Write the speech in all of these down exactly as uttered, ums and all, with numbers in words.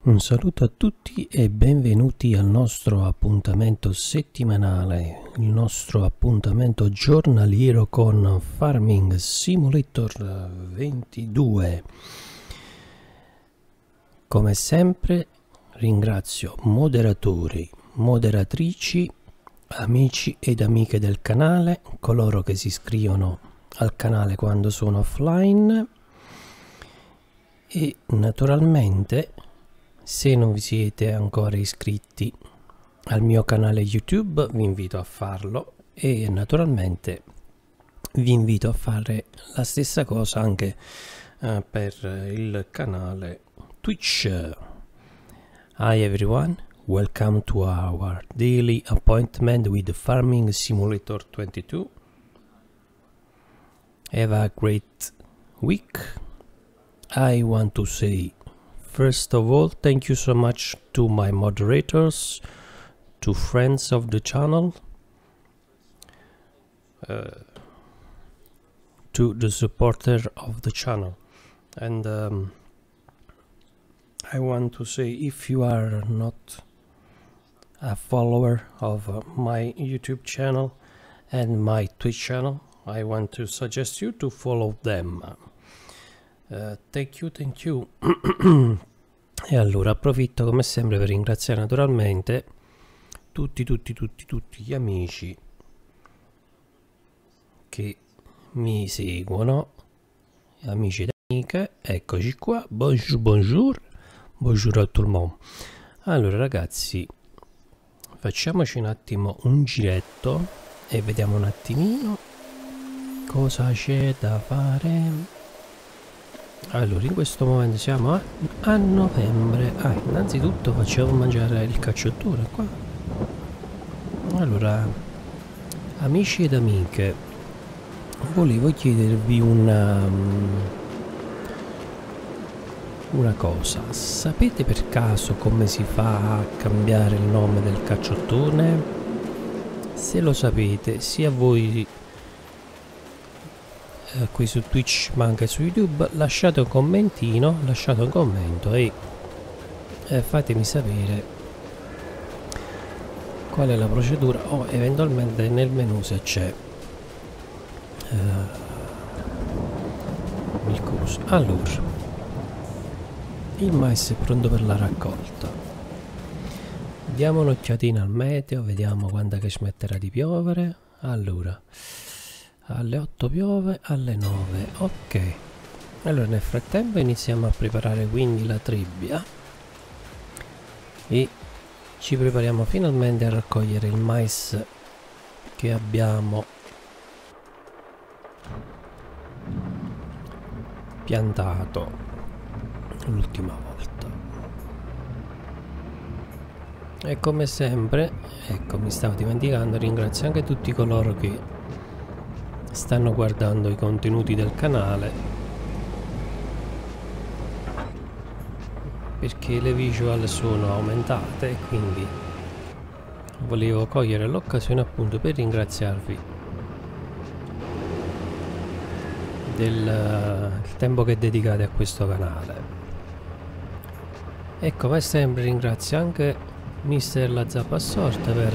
Un saluto a tutti e benvenuti al nostro appuntamento settimanale, il nostro appuntamento giornaliero con Farming Simulator ventidue. Come sempre ringrazio moderatori, moderatrici, amici ed amiche del canale, coloro che si iscrivono al canale quando sono offline e naturalmente, se non vi siete ancora iscritti al mio canale YouTube, vi invito a farlo e naturalmente vi invito a fare la stessa cosa anche uh, per il canale Twitch. Hi everyone, welcome to our daily appointment with Farming Simulator twenty-two. Have a great week. I want to say, first of all, thank you so much to my moderators, to friends of the channel, uh, to the supporter of the channel. And um, I want to say, if you are not a follower of uh, my YouTube channel and my Twitch channel, I want to suggest you to follow them. Uh, thank you, thank you. E allora approfitto come sempre per ringraziare naturalmente tutti, tutti, tutti, tutti gli amici che mi seguono, amici ed amiche. Eccoci qua, bonjour, bonjour, bonjour a tout le monde. Allora ragazzi, facciamoci un attimo un giretto e vediamo un attimino cosa c'è da fare. Allora, in questo momento siamo a, a novembre. Ah, innanzitutto facciamo mangiare il cacciatore qua. Allora, amici ed amiche, volevo chiedervi una una cosa. Sapete per caso come si fa a cambiare il nome del cacciottone? Se lo sapete, sia voi qui su Twitch ma anche su YouTube, lasciate un commentino, lasciate un commento e eh, fatemi sapere qual è la procedura o eventualmente nel menu se c'è uh, il coso. Allora, il mais è pronto per la raccolta, diamo un'occhiatina al meteo, vediamo quando che smetterà di piovere. Allora, alle otto piove, alle nove, ok. Allora nel frattempo iniziamo a preparare quindi la trebbia e ci prepariamo finalmente a raccogliere il mais che abbiamo piantato l'ultima volta. E come sempre, ecco, mi stavo dimenticando, ringrazio anche tutti coloro che stanno guardando i contenuti del canale, perché le visual sono aumentate e quindi volevo cogliere l'occasione appunto per ringraziarvi del il tempo che dedicate a questo canale. E come sempre ringrazio anche mister La Zappa Sorta per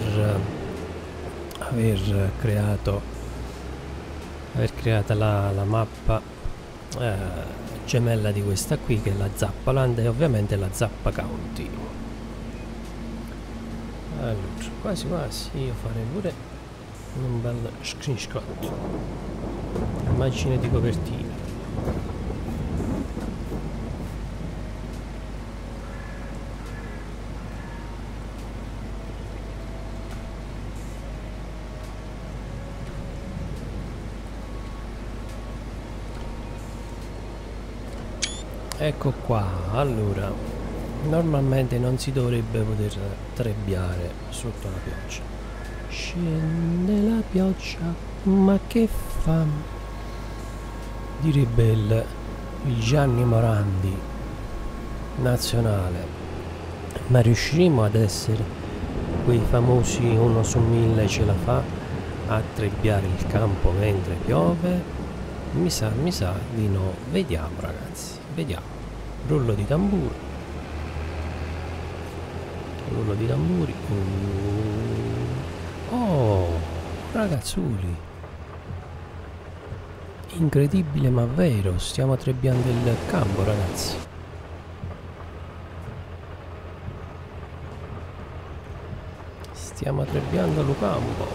aver creato aver creata la, la mappa eh, gemella di questa qui, che è la Zappaland e ovviamente la Zappa County. Allora, quasi quasi io farei pure un bel screenshot, immagine di copertina. Ecco qua. Allora, normalmente non si dovrebbe poter trebbiare sotto la pioggia. Scende la pioggia, ma che fa? Direbbe il, il Gianni Morandi nazionale. Ma riusciremo ad essere quei famosi uno su mille ce la fa a trebbiare il campo mentre piove? Mi sa, mi sa di no. Vediamo ragazzi, vediamo. Rullo di tamburo. Rullo di tamburi. Oh, ragazzuli, incredibile ma vero, stiamo trebbiando il campo, ragazzi. Stiamo trebbiando il campo.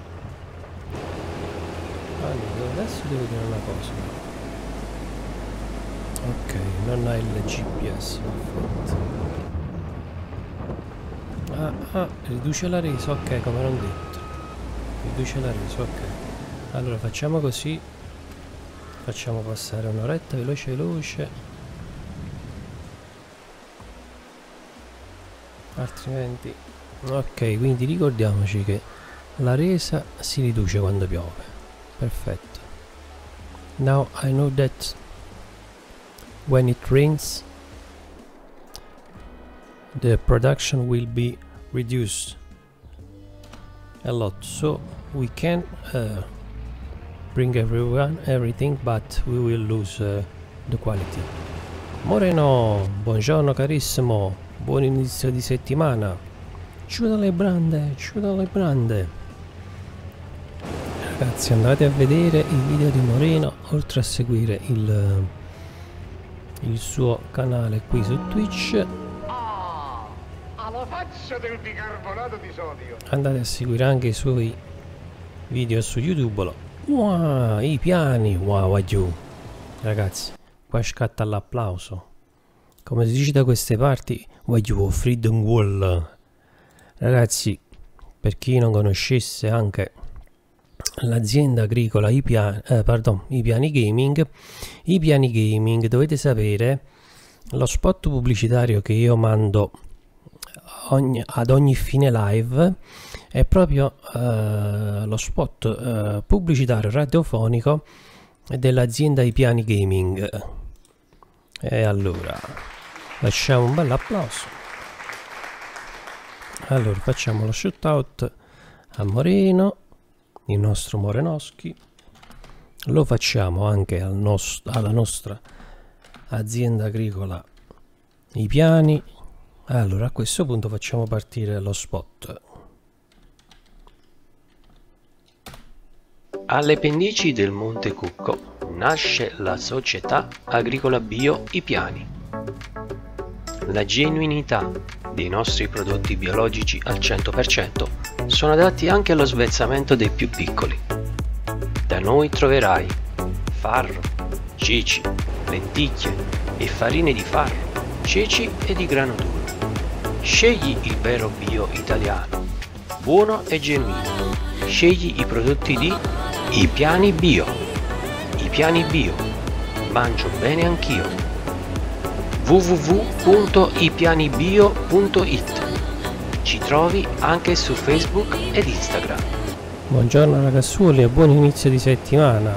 Allora, adesso devo dire una cosa. Ok, non ha il G P S, perfetto. Ah, ah, riduce la resa, ok, come non detto. Riduce la resa, ok. Allora facciamo così. Facciamo passare un'oretta veloce veloce. Altrimenti... Ok, quindi ricordiamoci che la resa si riduce quando piove. Perfetto. Now I know that when it rains the production will be reduced a lot, so we can uh, bring everyone everything, but we will lose uh, the quality. Moreno, buongiorno carissimo, buon inizio di settimana. Giù dalle brande, giù dalle brande. Ragazzi, andate a vedere i video di Moreno, oltre a seguire il, il suo canale qui su Twitch. Ah, alla faccia del bicarbonato di sodio. Andate a seguire anche i suoi video su YouTube. Wow, i piani, wow, giù. Ragazzi, qua scatta l'applauso. Come si dice da queste parti, wow, Freedom Wall. Ragazzi, per chi non conoscesse anche l'azienda agricola I Piani, eh, pardon, I Piani Gaming, I Piani Gaming, dovete sapere, lo spot pubblicitario che io mando ogni, ad ogni fine live è proprio eh, lo spot eh, pubblicitario radiofonico dell'azienda I Piani Gaming. E allora lasciamo un bel applauso. Allora facciamo lo shootout a Moreno, il nostro Morenoschi. Lo facciamo anche al nost- alla nostra azienda agricola I Piani. Allora a questo punto facciamo partire lo spot. Alle pendici del Monte Cucco nasce la società agricola bio I Piani. La genuinità dei nostri prodotti biologici al cento per cento sono adatti anche allo svezzamento dei più piccoli. Da noi troverai farro, ceci, lenticchie e farine di farro, ceci e di grano duro. Scegli il vero bio italiano, buono e genuino. Scegli i prodotti di I Piani Bio. I Piani Bio. Mangio bene anch'io. w w w punto i piani bio punto it. Ci trovi anche su Facebook ed Instagram. Buongiorno ragazzuoli e buon inizio di settimana.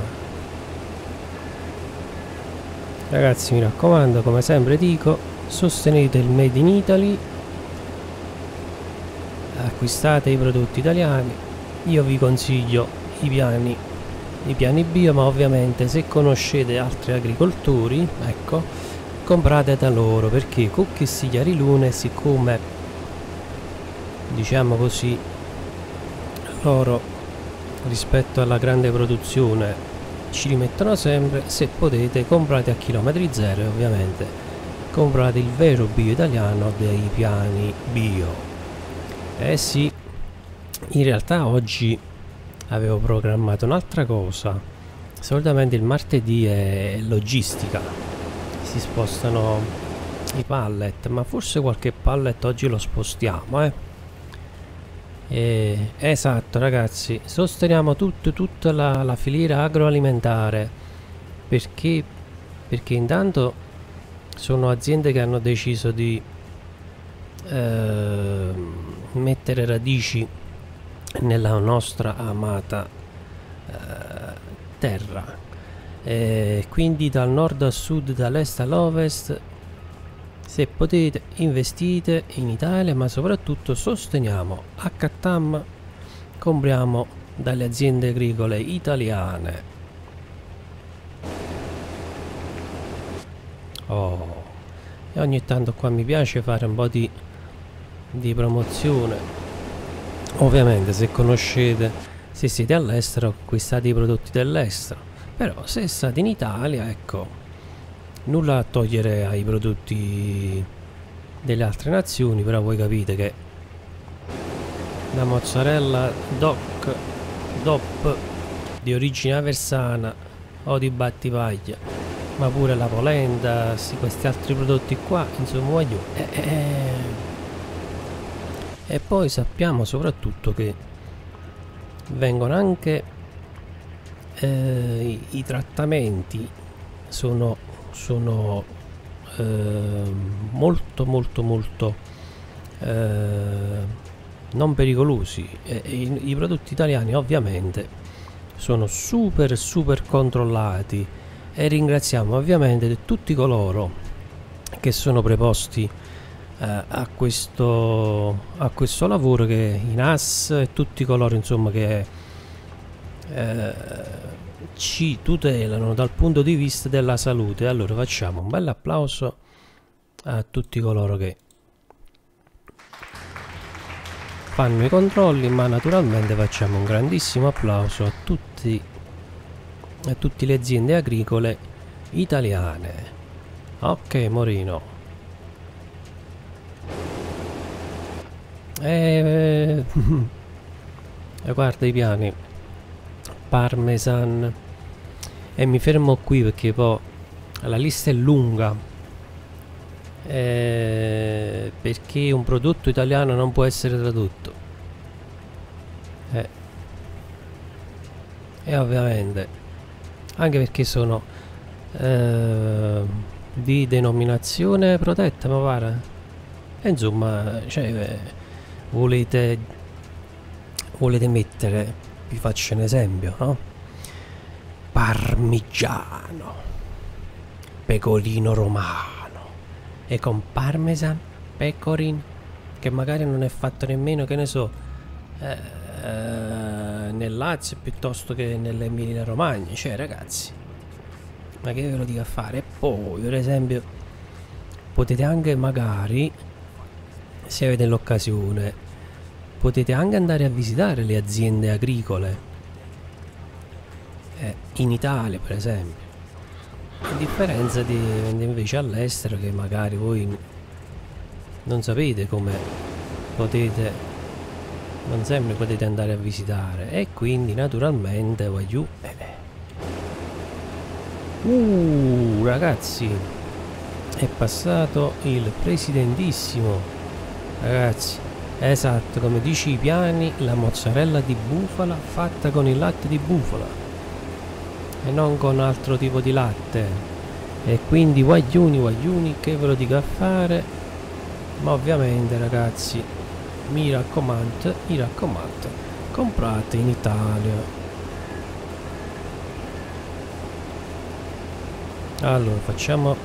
Ragazzi, mi raccomando, come sempre dico, sostenete il Made in Italy, acquistate i prodotti italiani. Io vi consiglio i piani i piani bio, ma ovviamente se conoscete altri agricoltori, ecco, comprate da loro, perché con questi chiarilune, siccome diciamo così loro rispetto alla grande produzione ci rimettono sempre, se potete comprate a chilometri zero e ovviamente comprate il vero bio italiano dei Piani Bio. Eh sì, in realtà oggi avevo programmato un'altra cosa. Solitamente il martedì è logistica, si spostano i pallet, ma forse qualche pallet oggi lo spostiamo, eh e, esatto ragazzi, sosteniamo tutto, tutta la, la filiera agroalimentare, perché perché intanto sono aziende che hanno deciso di eh, mettere radici nella nostra amata eh, terra, e quindi dal nord a sud, dall'est all'ovest, se potete investite in Italia, ma soprattutto sosteniamo H T A M, compriamo dalle aziende agricole italiane. Oh, e ogni tanto qua mi piace fare un po' di di promozione. Ovviamente se conoscete, se siete all'estero, acquistate i prodotti dell'estero, però se state in Italia, ecco, nulla a togliere ai prodotti delle altre nazioni, però voi capite che la mozzarella doc dop di origine aversana o di Battipaglia, ma pure la polenta, sì, questi altri prodotti qua, insomma, voglio eh, eh. E poi sappiamo soprattutto che vengono anche eh, i, i trattamenti sono, sono eh, molto molto molto eh, non pericolosi, e, e i, i prodotti italiani ovviamente sono super super controllati, e ringraziamo ovviamente tutti coloro che sono preposti eh, a questo a questo lavoro, che i N A S e tutti coloro insomma che eh, ci tutelano dal punto di vista della salute. Allora facciamo un bel applauso a tutti coloro che fanno i controlli, ma naturalmente facciamo un grandissimo applauso a tutti a tutte le aziende agricole italiane. Ok Morino, eh, eh, guarda i piani parmesan, e mi fermo qui perché poi la lista è lunga. Eh, perché un prodotto italiano non può essere tradotto, eh. E ovviamente anche perché sono eh, di denominazione protetta, ma pare, e insomma, cioè, eh, volete volete mettere, vi faccio un esempio, no? Parmigiano, pecorino romano, e con parmesan, pecorin, che magari non è fatto nemmeno, che ne so, eh, eh, nel Lazio piuttosto che nell'Emilia Romagna. Cioè ragazzi, ma che ve lo dico a fare? E poi per esempio potete anche, magari se avete l'occasione, potete anche andare a visitare le aziende agricole eh, in Italia per esempio, a differenza di invece all'estero, che magari voi non sapete come potete, non sempre potete andare a visitare, e quindi naturalmente voglio eh. uh ragazzi, è passato il presidentissimo, ragazzi, esatto, come dice i piani, la mozzarella di bufala fatta con il latte di bufala e non con altro tipo di latte, e quindi guagliuni guagliuni, che ve lo dico a fare. Ma ovviamente ragazzi, mi raccomando, mi raccomando, comprate in Italia. Allora facciamo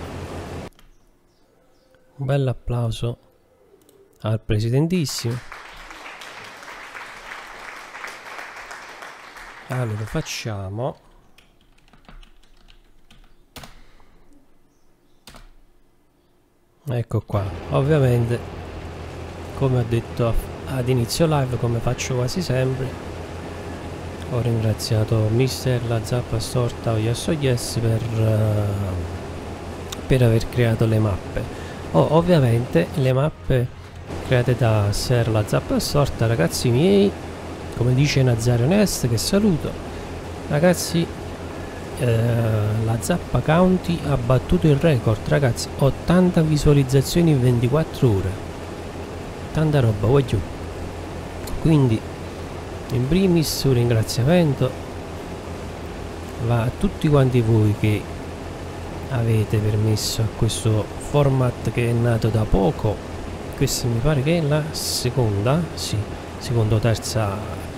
un bel applauso al presidentissimo. Allora facciamo ecco qua, ovviamente come ho detto ad inizio live, come faccio quasi sempre, ho ringraziato mister La Zappa Storta o Yes o Yes per, uh, per aver creato le mappe. Oh, ovviamente le mappe create da Ser La Zappa Storta, ragazzi miei, come dice Nazario Nest, che saluto. Ragazzi, eh, la Zappa County ha battuto il record, ragazzi, ottanta visualizzazioni in ventiquattro ore, tanta roba, voglio. Quindi in primis un ringraziamento va a tutti quanti voi che avete permesso a questo format che è nato da poco. Questa mi pare che è la seconda, sì, secondo terza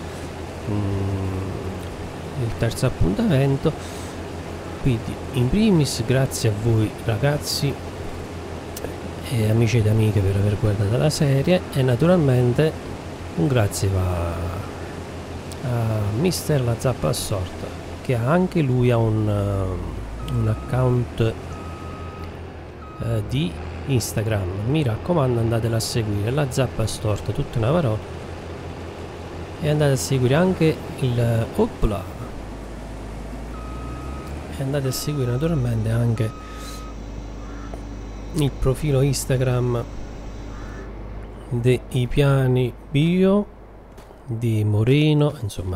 mm, il terzo appuntamento. Quindi in primis grazie a voi ragazzi e amici ed amiche per aver guardato la serie, e naturalmente un grazie va a mister La Zappa Assorta, che ha anche lui ha un, uh, un account uh, di Instagram, mi raccomando andatela a seguire, la zappa storta, tutta una parola, e andate a seguire anche il opla, e andate a seguire naturalmente anche il profilo Instagram dei piani bio di Moreno, insomma.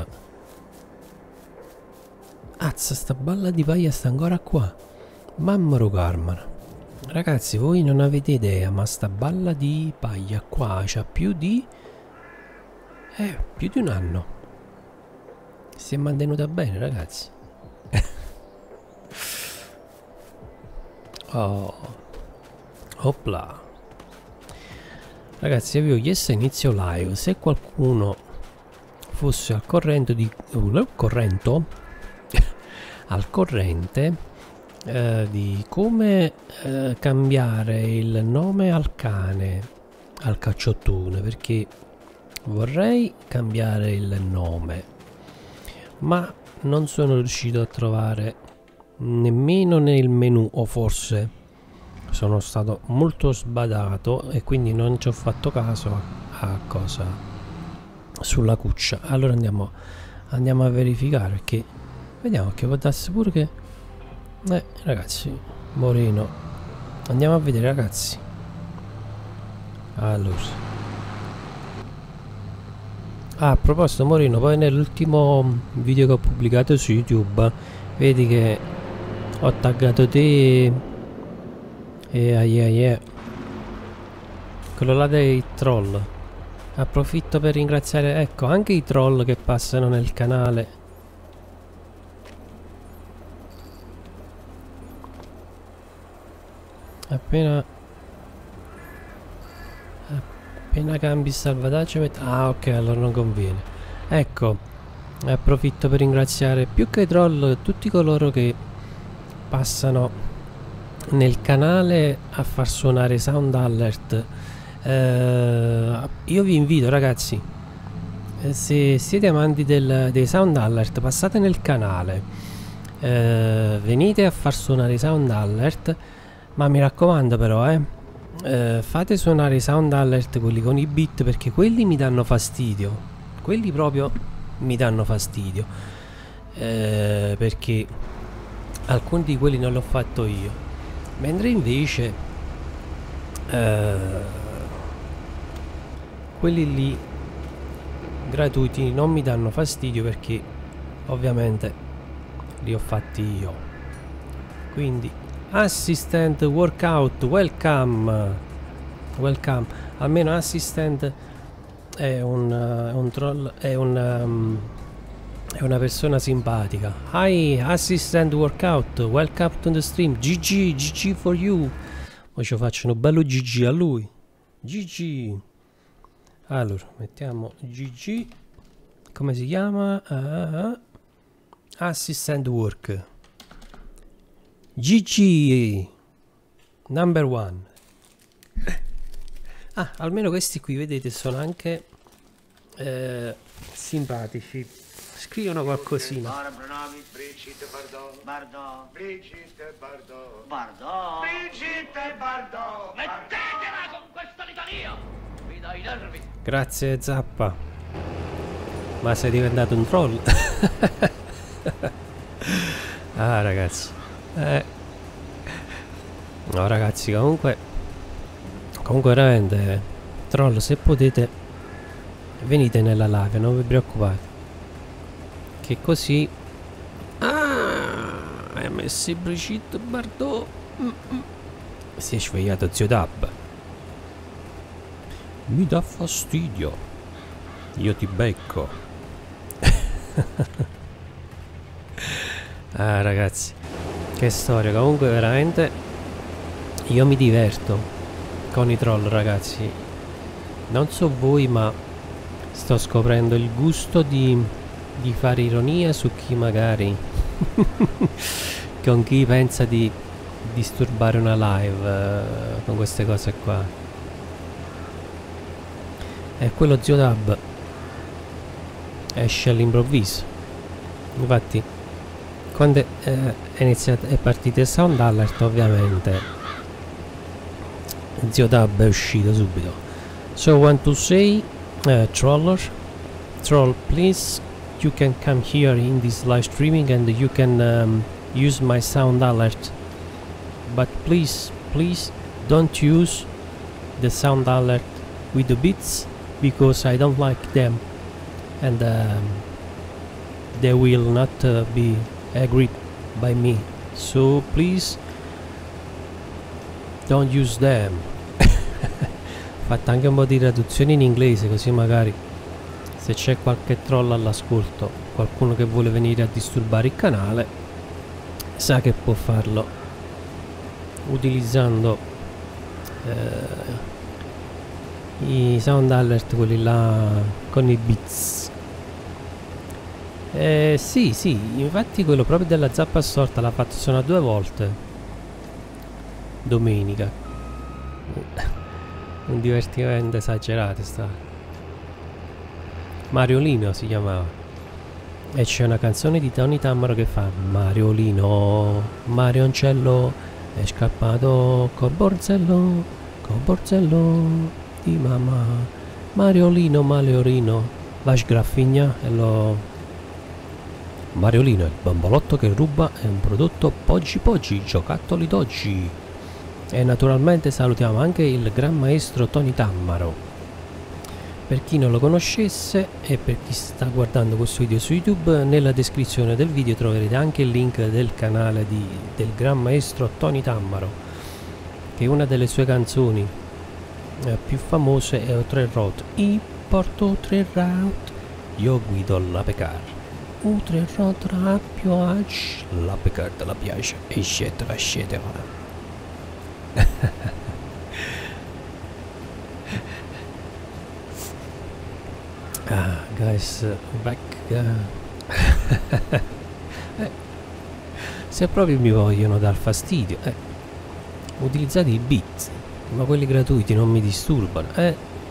Azza, sta balla di paglia sta ancora qua, mammaro Carmana. Ragazzi, voi non avete idea, ma sta balla di paglia qua c'ha più di eh, più di un anno. Si è mantenuta bene, ragazzi. Oh, opla. Ragazzi, vi ho chiesto inizio live se qualcuno fosse al corrente di uh, corrento al corrente eh, di come eh, cambiare il nome al cane, al cacciottone, perché vorrei cambiare il nome, ma non sono riuscito a trovare nemmeno nel menu, o forse sono stato molto sbadato e quindi non ci ho fatto caso a, a cosa sulla cuccia. Allora andiamo andiamo a verificare, perché vediamo che può darsi pure che eh ragazzi, Moreno, andiamo a vedere, ragazzi. Allora, ah, a proposito Moreno, poi nell'ultimo video che ho pubblicato su YouTube vedi che ho taggato te e yeah, yeah, yeah. quello là dei troll. Approfitto per ringraziare, ecco, anche i troll che passano nel canale. Appena appena cambi il salvataggio met... ah ok, allora non conviene. Ecco, approfitto per ringraziare più che i troll tutti coloro che passano nel canale a far suonare sound alert. Uh, io vi invito, ragazzi, se siete amanti del, dei sound alert, passate nel canale, uh, venite a far suonare i sound alert, ma mi raccomando però eh, uh, fate suonare i sound alert quelli con i beat, perché quelli mi danno fastidio, quelli proprio mi danno fastidio, uh, perché alcuni di quelli non l'ho fatto io, mentre invece uh, quelli lì gratuiti non mi danno fastidio, perché ovviamente li ho fatti io. Quindi assistant workout, welcome welcome. Almeno assistant è un, uh, un troll, è un um, è una persona simpatica. Hi assistant workout, welcome to the stream. G G, G G for you. Poi ci faccio un bello G G a lui. G G. Allora, mettiamo G G. Come si chiama? Uh, assistant work. G G. Number one. Ah, almeno questi qui, vedete, sono anche eh, simpatici. Scrivono qualcosina. Brigitte Bardot. Bardot. Brigitte Bardot. Bardot. Brigitte Bardot. Mettetela con questo litanio! Mi dai i nervi! Grazie Zappa. Ma sei diventato un troll? Ah ragazzi, eh. No ragazzi, comunque Comunque veramente troll, se potete venite nella live, non vi preoccupate, che così. Ah, hai messo Brigitte Bardot. mm -mm. Si è svegliato zio Dab. Mi dà fastidio, io ti becco. Ah ragazzi, che storia. Comunque veramente io mi diverto con i troll, ragazzi. Non so voi, ma sto scoprendo il gusto di, di fare ironia su chi magari con chi pensa di disturbare una live uh, con queste cose qua. E quello zio Dab esce all'improvviso. Infatti quando è, è iniziato, è partito il sound alert, ovviamente Zio Dab è uscito subito. So I want to say, uh, troller, troll, please, you can come here in this live streaming and you can um, use my sound alert, but please, please don't use the sound alert with the beats, because I don't like them, and um, they will not uh, be agreed by me, so please don't use them. Fatta anche un po' di traduzione in inglese, così magari se c'è qualche troll all'ascolto, qualcuno che vuole venire a disturbare il canale, sa che può farlo utilizzando eh, i sound alert, quelli là con i beats. Eh, sì, sì, infatti quello proprio della zappa storta l'ha fatto suonare due volte domenica. Un divertimento esagerato sta. Mariolino si chiamava, e c'è una canzone di Tony Tammaro che fa: Mariolino, Marioncello è scappato col borzello, col borzello di mamma. Mariolino, Mariolino va sgraffigna e lo... Mariolino è il bambolotto che ruba, è un prodotto Poggi Poggi, giocattoli d'oggi. E naturalmente salutiamo anche il gran maestro Tony Tammaro. Per chi non lo conoscesse e per chi sta guardando questo video su YouTube, nella descrizione del video troverete anche il link del canale di, del gran maestro Tony Tammaro, che una delle sue canzoni eh, più famose è O tre Road. I porto tre route, io guido la Pecar. O tre Road la piace, la Pecar te la piace, e scete la scete va. Ah, guys, back. Uh. eh, se proprio mi vogliono dar fastidio, eh, utilizzate i beat, ma quelli gratuiti non mi disturbano, eh.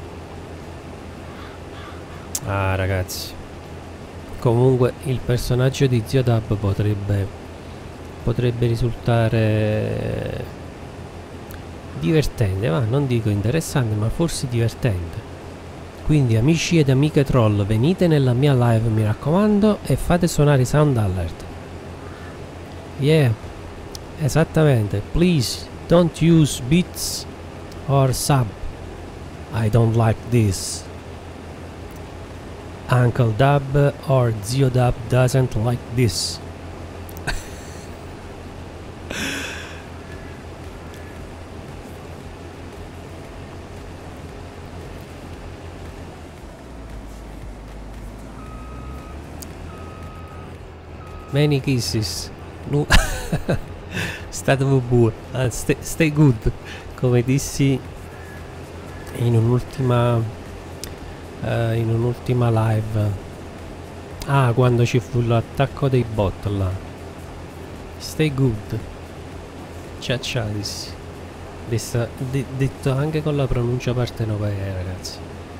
Ah, ragazzi, comunque il personaggio di Zio Dab potrebbe potrebbe risultare divertente, va, non dico interessante, ma forse divertente. Quindi amici ed amiche troll, venite nella mia live, mi raccomando, e fate suonare i sound alert. Yeah, esattamente. Please don't use beats or sub. I don't like this. Uncle Dab or Zio Dab doesn't like this. Many kisses. No. State buono. Uh, stay, stay good. Come dissi in un'ultima uh, in un'ultima live. Ah, quando ci fu l'attacco dei bot là. Stay good. Ciao ciao dissi. Dessa, de, detto anche con la pronuncia partenopea, ragazzi.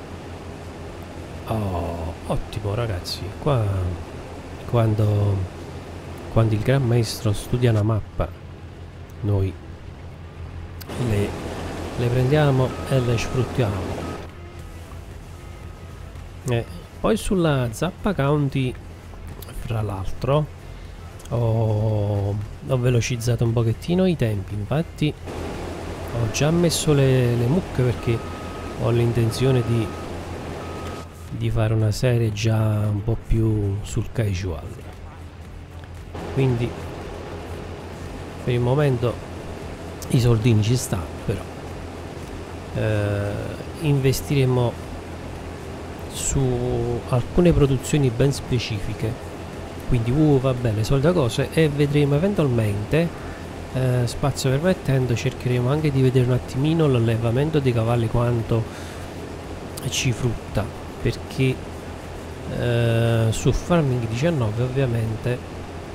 Oh, ottimo ragazzi. Qua quando quando il gran maestro studia una mappa, noi le, le prendiamo e le sfruttiamo. E poi sulla Zappa County, fra l'altro, ho, ho velocizzato un pochettino i tempi. Infatti ho già messo le, le mucche, perché ho l'intenzione di, di fare una serie già un po' più sul casual. Quindi per il momento i soldini ci sta, però eh, investiremo su alcune produzioni ben specifiche, quindi uh, va bene, solite cose, e vedremo eventualmente, eh, spazio permettendo, cercheremo anche di vedere un attimino l'allevamento dei cavalli, quanto ci frutta, perché eh, su Farming diciannove ovviamente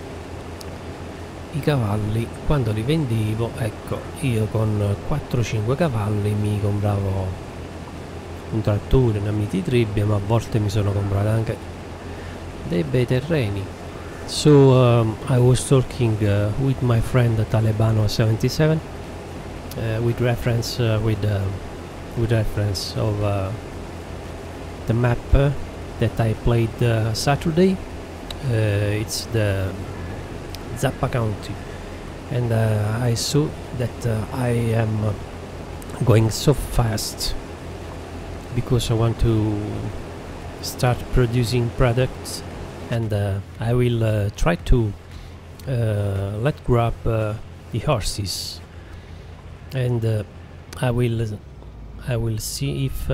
i cavalli, quando li vendevo, ecco, io con quattro cinque cavalli mi compravo un trattore, una miti trebbia, ma a volte mi sono comprato anche dei bei terreni. So um, I was talking uh, with my friend Talebano seventy-seven, uh, with reference uh, with uh, with reference of uh, the map uh, that I played uh, Saturday. Uh, it's the Zappa County, and uh, I saw that uh, I am uh, going so fast because I want to start producing products, and uh, I will uh, try to uh, let grab uh, the horses, and uh, I will I will see if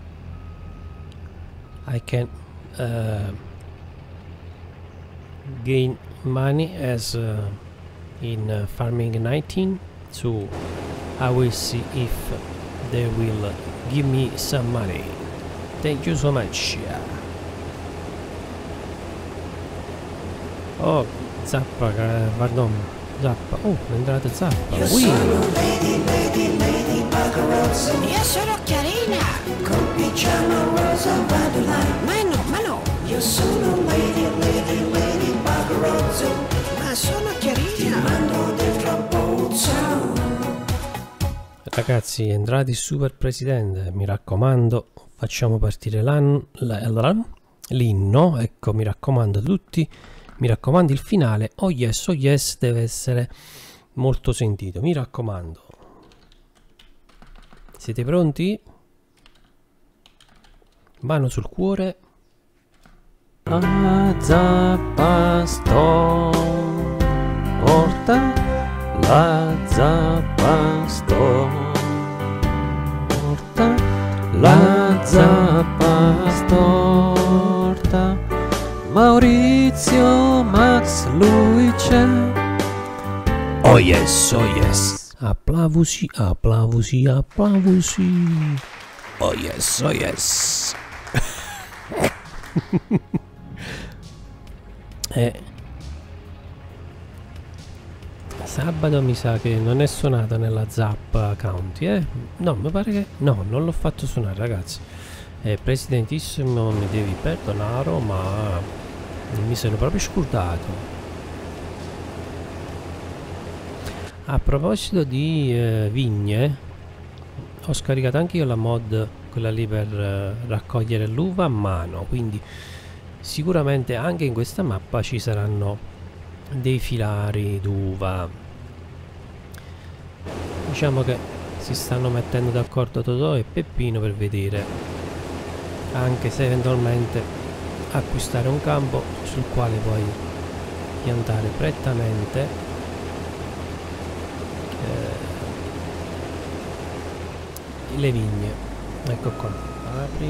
I can uh, gain money as uh, in uh, Farming nineteen. So I will see if they will uh, give me some money. Thank you so much. Oh, Zappa, uh, pardon, Zappa. Oh, è entrata Zappa. Ui. Lady, lady, lady Buggerozzo. Io sono carina. Cominciamo rosa Madeline. Ma no, ma no. Io sono lady, lady, lady Buggerozzo. Ma sono carina. Ti mando dentro a pozzo. Ragazzi, entrati super presidente, mi raccomando, facciamo partire l'inno, ecco, mi raccomando a tutti, mi raccomando il finale, oh yes, oh yes, deve essere molto sentito, mi raccomando. Siete pronti? Mano sul cuore. La zappa storta, la zappa storta, la zappa storta, Maurizio, Max, lui c'è. Oh yes, oh yes. Applausi, applausi, applausi. Oh yes, oh yes. eh, sabato mi sa che non è suonato nella Zappa County, eh? No, mi pare che... No, non l'ho fatto suonare, ragazzi. Eh, presidentissimo, mi devi perdonare, ma mi sono proprio scordato. A proposito di eh, vigne, ho scaricato anche io la mod, quella lì per eh, raccogliere l'uva a mano, quindi sicuramente anche in questa mappa ci saranno dei filari d'uva. Diciamo che si stanno mettendo d'accordo Totò e Peppino per vedere, anche se eventualmente acquistare un campo sul quale poi piantare prettamente eh, le vigne. Ecco qua, apri.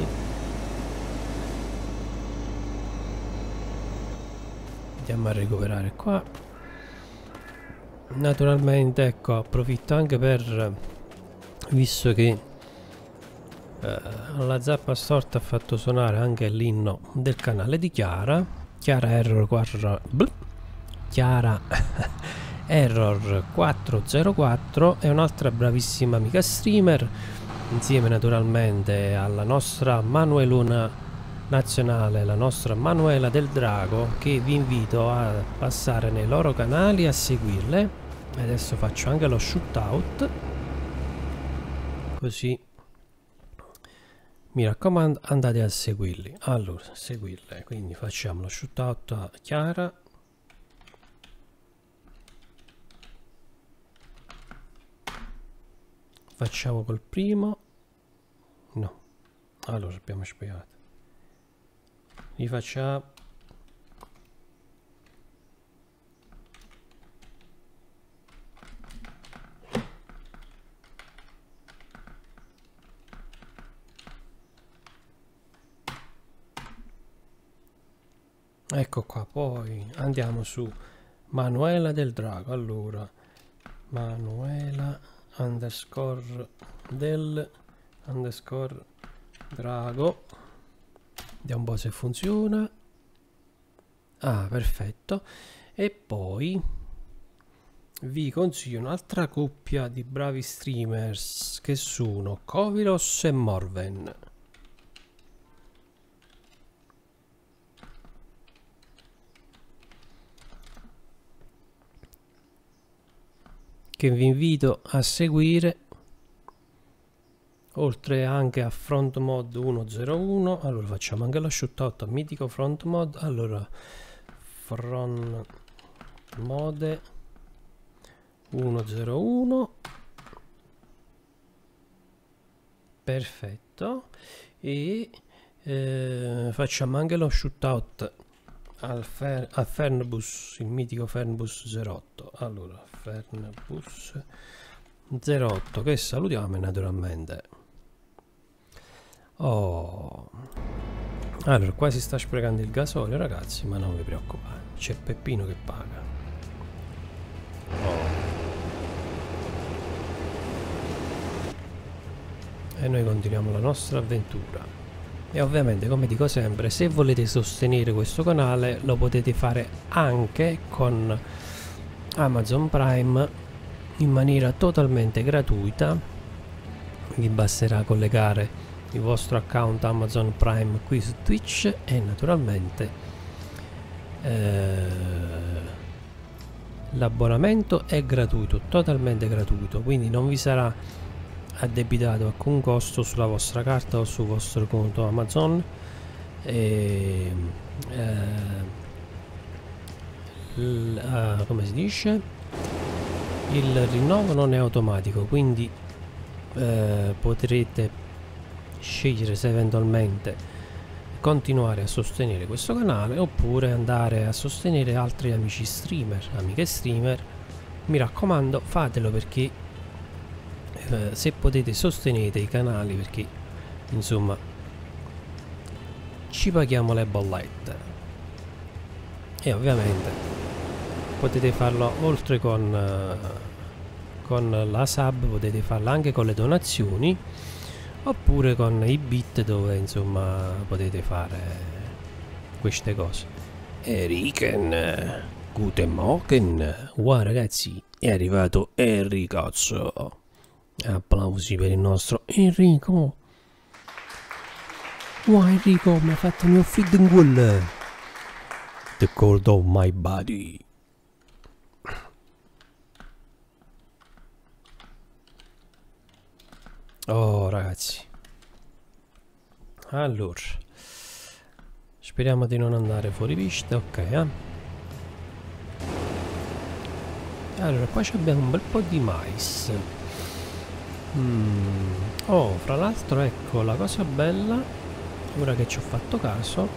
Andiamo a recuperare qua. Naturalmente, ecco, approfitto anche per, visto che eh, la Zappa Storta ha fatto suonare anche l'inno del canale di Chiara, Chiara Error quattro, bluh, Chiara Error quattrocentoquattro, è un'altra bravissima amica streamer, insieme naturalmente alla nostra Manuelona nazionale, la nostra Manuela del Drago, che vi invito a passare nei loro canali a seguirle. Adesso faccio anche lo shootout, così mi raccomando andate a seguirli. Allora, seguirle, quindi facciamo lo shootout a Chiara. Facciamo col primo. No, allora abbiamo sbagliato. Li facciamo. Ecco qua, poi andiamo su Manuela del Drago. Allora, Manuela underscore del underscore Drago. Vediamo un po' se funziona. Ah, perfetto. E poi vi consiglio un'altra coppia di bravi streamers che sono Covilos e Morven. che vi invito a seguire, oltre anche a front mod centouno. Allora facciamo anche lo shootout a mitico front mod. Allora front mode centouno, perfetto. E eh, facciamo anche lo shootout al, Fer al Fernbus, il mitico Fernbus zero otto. Allora Fernbus zero otto, che salutiamo naturalmente. Oh, allora qua si sta sprecando il gasolio, ragazzi, ma non vi preoccupate, c'è Peppino che paga. Oh. E noi continuiamo la nostra avventura. E ovviamente, come dico sempre, se volete sostenere questo canale lo potete fare anche con Amazon Prime in maniera totalmente gratuita. Vi basterà collegare il vostro account Amazon Prime qui su Twitch e naturalmente eh, l'abbonamento è gratuito, totalmente gratuito, quindi non vi sarà addebitato alcun costo sulla vostra carta o sul vostro conto Amazon. E, eh, l, uh, come si dice, il rinnovo non è automatico, quindi eh, potrete scegliere se eventualmente continuare a sostenere questo canale oppure andare a sostenere altri amici streamer, amiche streamer. Mi raccomando, fatelo, perché eh, se potete sostenete i canali, perché insomma ci paghiamo le bollette. E ovviamente potete farlo oltre con uh, con la sub, potete farlo anche con le donazioni oppure con i bit, dove insomma potete fare queste cose. Eriken, guten Morgen. Wow ragazzi, è arrivato Enricazzo. Applausi per il nostro Enrico. Wow Enrico, mi ha fatto il mio feeding wall. The cold of my body. Oh ragazzi, allora speriamo di non andare fuori pista. Ok, eh? Allora qua abbiamo un bel po' di mais. mm. Oh, fra l'altro, ecco la cosa bella, ora che ci ho fatto caso,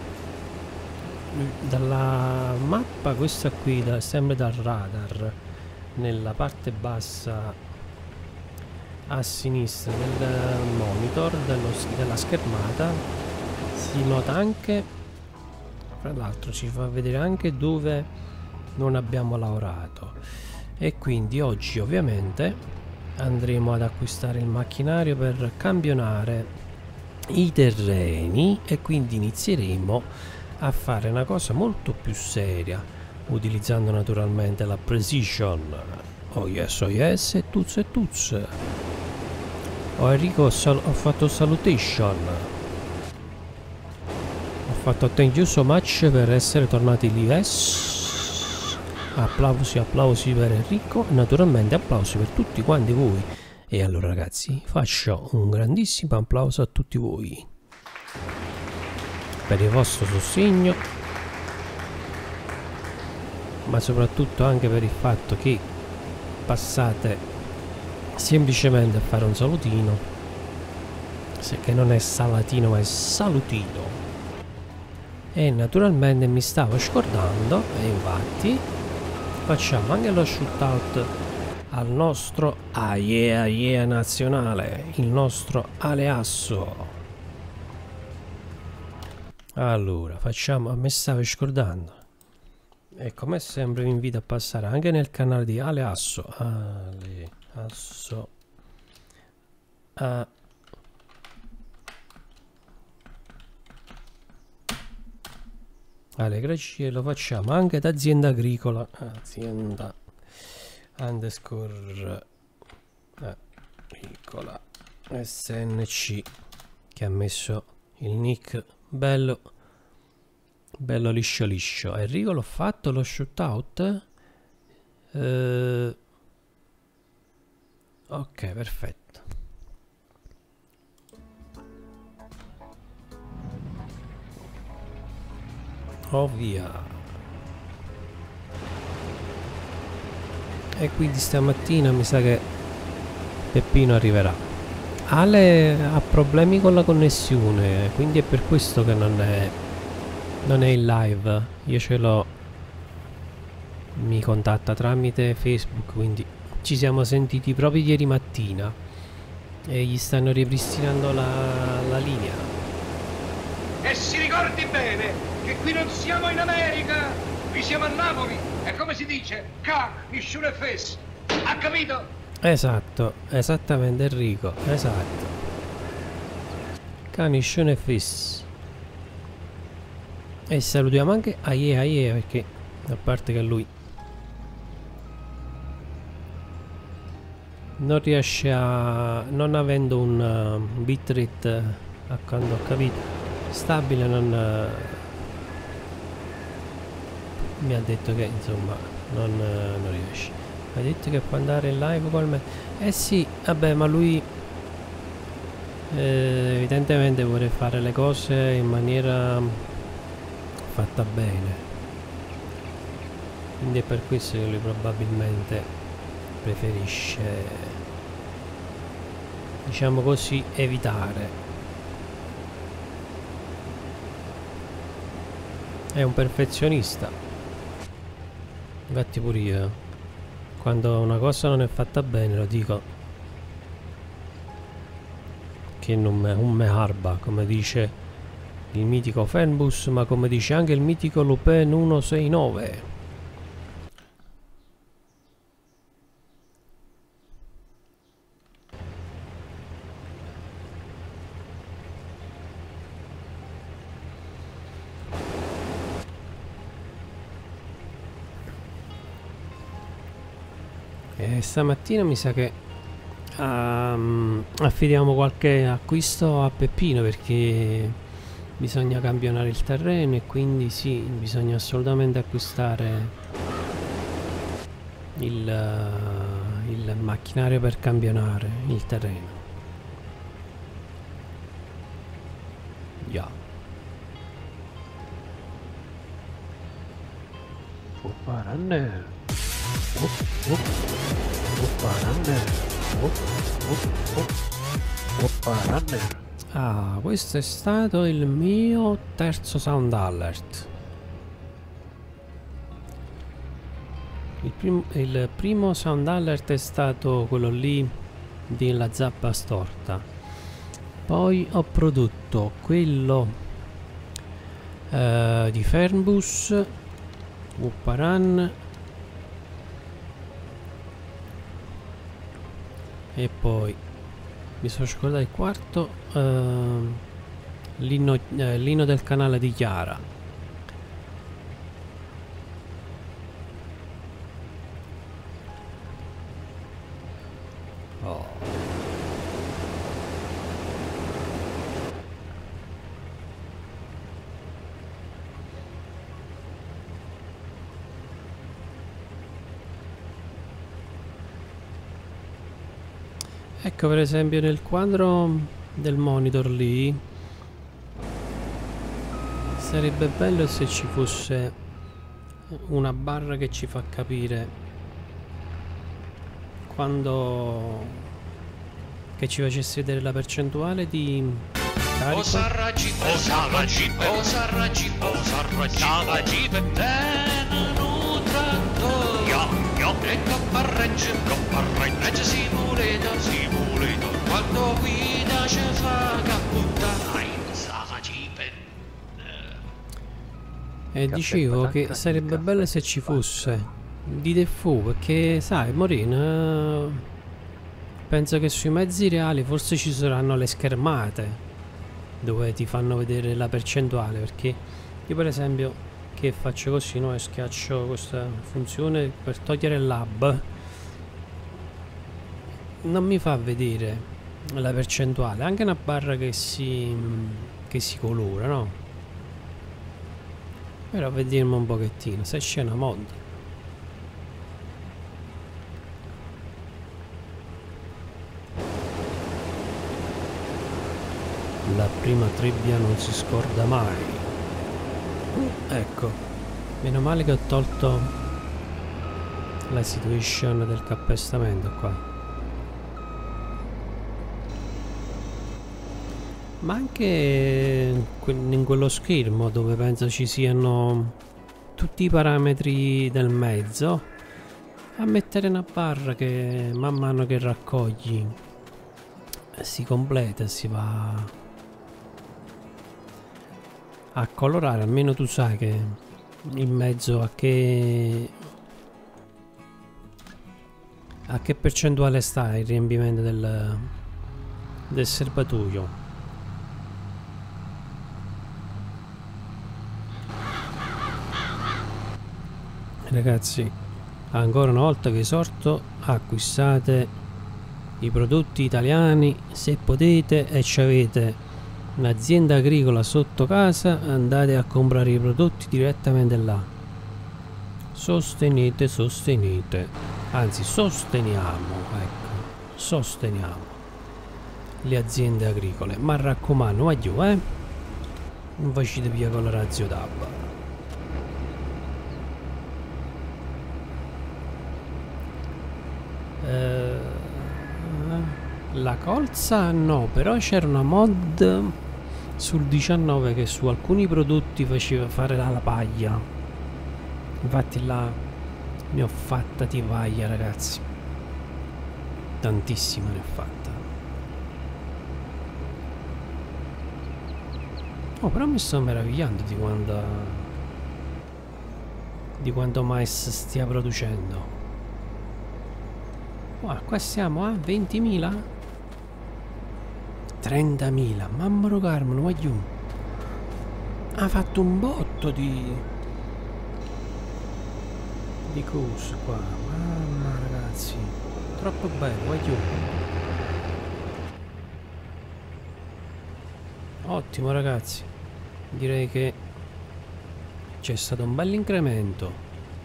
dalla mappa questa qui, da, sempre dal radar, nella parte bassa a sinistra del monitor, dello, della schermata, si nota anche, fra l'altro ci fa vedere anche dove non abbiamo lavorato. E quindi oggi ovviamente andremo ad acquistare il macchinario per campionare i terreni e quindi inizieremo a fare una cosa molto più seria, utilizzando naturalmente la precision. Oh yes, oh yes, e tuz e tuz. Oh Enrico, ho fatto salutation. Ho fatto thank you so much per essere tornati lì. Yes. Applausi, applausi per Enrico. Naturalmente applausi per tutti quanti voi. E allora ragazzi, faccio un grandissimo applauso a tutti voi per il vostro sostegno, ma soprattutto anche per il fatto che passate semplicemente a fare un salutino, se che non è salatino ma è salutino. E naturalmente mi stavo scordando, e infatti facciamo anche lo shootout al nostro ah yeah yeah nazionale, il nostro Aleasso. Allora facciamo, a me stavo scordando, e come sempre vi invito a passare anche nel canale di Aleasso. Aleasso a Ale Gracie, lo facciamo anche da azienda agricola, azienda underscore agricola S N C, che ha messo il nick bello bello liscio liscio. Enrico, l'ho fatto lo shootout. eh, Ok, perfetto. Oh via. E quindi stamattina mi sa che Peppino arriverà. Ale ha problemi con la connessione, quindi è per questo che non è non è in live. Io ce l'ho, mi contatta tramite Facebook, quindi ci siamo sentiti proprio ieri mattina e gli stanno ripristinando la, la linea. E si ricordi bene che qui non siamo in America, qui siamo a Napoli. E come si dice? Ca, nisciune fes. Ha capito? Esatto, esattamente Enrico, esatto. Caniscione fiss. E salutiamo anche Aie Aie, perché a parte che lui non riesce a, non avendo un uh, bitrate, a quando ho capito, stabile, non uh, mi ha detto che insomma non, uh, non riesce. Mi ha detto che può andare in live con me. Eh sì, vabbè, ma lui eh, evidentemente vuole fare le cose in maniera fatta bene, quindi è per questo che lui probabilmente preferisce, diciamo così, evitare. È un perfezionista, infatti pure io, quando una cosa non è fatta bene lo dico, che non me, un me arba, come dice il mitico Fernbus, ma come dice anche il mitico Lupin centosessantanove. E stamattina mi sa che um, affidiamo qualche acquisto a Peppino, perché bisogna campionare il terreno e quindi sì, bisogna assolutamente acquistare il, uh, il macchinario per campionare il terreno. Yeah. Runner. Runner. Ah, questo è stato il mio terzo sound alert. Il, prim il primo sound alert è stato quello lì della zappa storta. Poi ho prodotto quello uh, di Fernbus, Wupparan, e poi mi sono scordato il quarto, uh, l'inno eh, del canale di Chiara. Oh. Ecco, per esempio nel quadro del monitor lì sarebbe bello se ci fosse una barra che ci fa capire quando, che ci facesse vedere la percentuale di carico. Osarraci, osarraci, osarraci, osarraci, e copparregge, copparregge, simuleta, simuleta, quando guida ci fa caputta, e dicevo che sarebbe bello se ci fosse di default, perché sai, Morina, penso che sui mezzi reali forse ci saranno le schermate dove ti fanno vedere la percentuale, perché io per esempio che faccio così, no, e schiaccio questa funzione per togliere l'hub, non mi fa vedere la percentuale, anche una barra che si che si colora, no? Però vediamo un pochettino se c'è una mod. La prima trebbia non si scorda mai. Uh, ecco, meno male che ho tolto la situation del calpestamento qua. Ma anche in quello schermo dove penso ci siano tutti i parametri del mezzo, a mettere una barra che man mano che raccogli si completa e si va a colorare. Almeno tu sai che in mezzo a che a che percentuale sta il riempimento del, del serbatoio. Ragazzi, ancora una volta vi esorto: acquistate i prodotti italiani se potete e ci avete un'azienda agricola sotto casa, andate a comprare i prodotti direttamente là. Sostenete, sostenete, anzi sosteniamo, ecco, sosteniamo le aziende agricole. Ma raccomando, ma giù, eh, non facete via con la razio d'abba. La colza no, però c'era una mod sul diciannove che su alcuni prodotti faceva fare la, la paglia. Infatti là ne ho fatta di paglia, ragazzi, tantissima ne ho fatta. Oh, però mi sto meravigliando di quando di quanto mais stia producendo. Wow, qua siamo a ventimila, trentamila, mamma Carmelo, ma giù, ha fatto un botto di di cose qua, mamma ragazzi, troppo bello, ma giù, ottimo ragazzi, direi che c'è stato un bel incremento.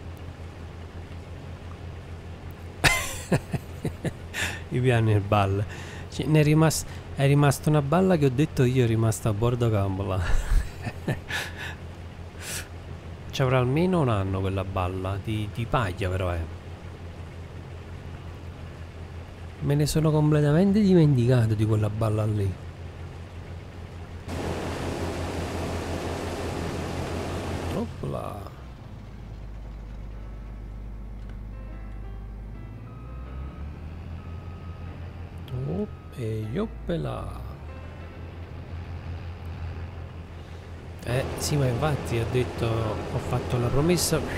I piani e balle, cioè, ne è rimasta è rimasta una balla che ho detto io, è rimasta a bordo campo là. Ci avrà almeno un anno quella balla di, di paglia, però è, me ne sono completamente dimenticato di quella balla lì. Opla. E yoppela. Eh sì, ma infatti ho detto, ho fatto la promessa, ho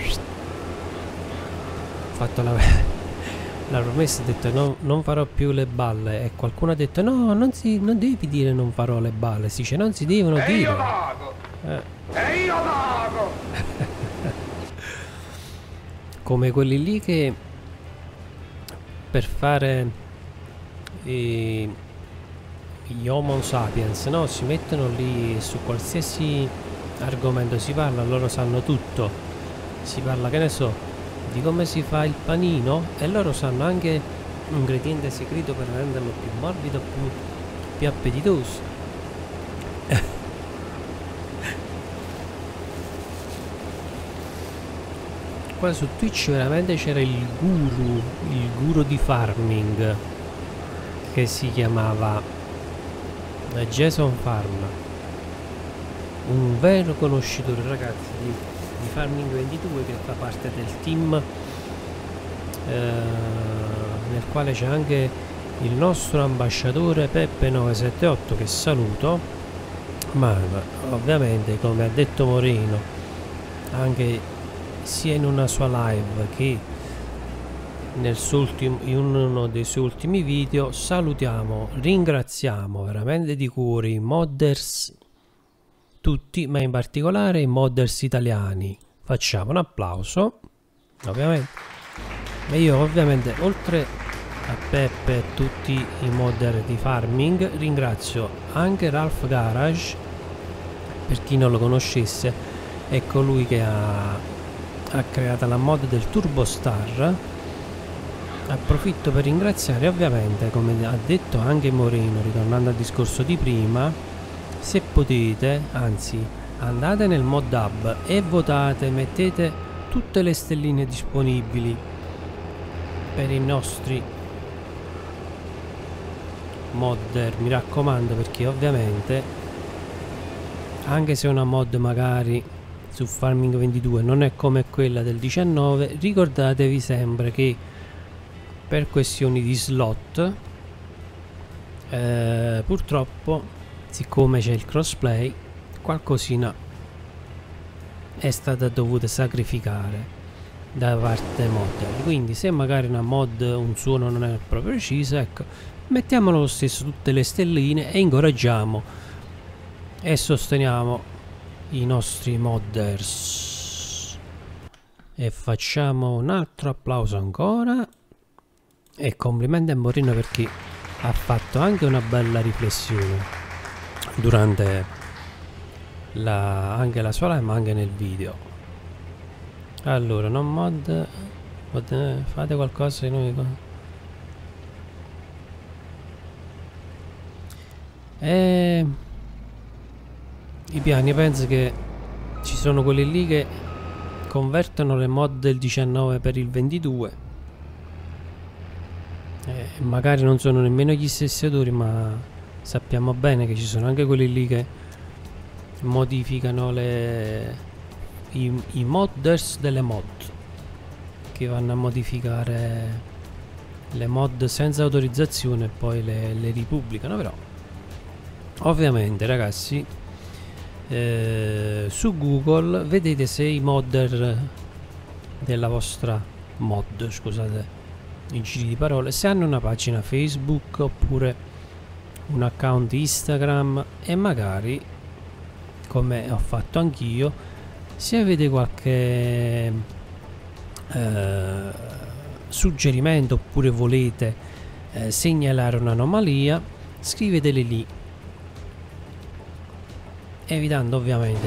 fatto la, la promessa, ho detto no, non farò più le balle, e qualcuno ha detto no, non, si, non devi dire non farò le balle, si dice non si devono E dire. io vago! Eh. E io vago! Come quelli lì che per fare E gli Homo sapiens, no? Si mettono lì su qualsiasi argomento si parla, loro sanno tutto. Si parla, che ne so, di come si fa il panino, e loro sanno anche l'ingrediente segreto per renderlo più morbido, più, più appetitoso. Qua su Twitch veramente c'era il guru, il guru di farming, che si chiamava Jason Farm, un vero conoscitore, ragazzi, di, di Farming ventidue, che fa parte del team eh, nel quale c'è anche il nostro ambasciatore Peppe nove sette otto, che saluto, ma, ma ovviamente, come ha detto Moreno anche sia in una sua live che nel suo ultimo, in uno dei suoi ultimi video, salutiamo, ringraziamo veramente di cuore i modders tutti, ma in particolare i modders italiani. Facciamo un applauso, ovviamente. E io ovviamente, oltre a Peppe e tutti i modder di Farming, ringrazio anche Ralph Garage, per chi non lo conoscesse, è colui che ha, ha creato la mod del Turbo Star. Approfitto per ringraziare ovviamente, come ha detto anche Moreno, ritornando al discorso di prima, se potete, anzi andate nel mod hub e votate, mettete tutte le stelline disponibili per i nostri modder, mi raccomando, perché ovviamente anche se una mod magari su Farming ventidue non è come quella del diciannove, ricordatevi sempre che per questioni di slot eh, purtroppo, siccome c'è il crossplay, qualcosina è stata dovuta sacrificare da parte modder. Quindi se magari una mod, un suono non è proprio preciso, ecco, mettiamolo lo stesso tutte le stelline e incoraggiamo e sosteniamo i nostri modders. E facciamo un altro applauso ancora e complimenti a Morino, perché ha fatto anche una bella riflessione durante la, anche la sua live, ma anche nel video. Allora, non mod, mod fate qualcosa di noi. E i piani, penso che ci sono quelli lì che convertono le mod del diciannove per il ventidue. Eh, magari non sono nemmeno gli stessi autori, ma sappiamo bene che ci sono anche quelli lì che modificano le, i, i modders delle mod, che vanno a modificare le mod senza autorizzazione e poi le, le ripubblicano. Però ovviamente, ragazzi, eh, su Google vedete se i modder della vostra mod, scusate i giri di parole, se hanno una pagina Facebook oppure un account Instagram, e magari, come ho fatto anch'io, se avete qualche eh, suggerimento oppure volete eh, segnalare un'anomalia, scrivetele lì, evitando ovviamente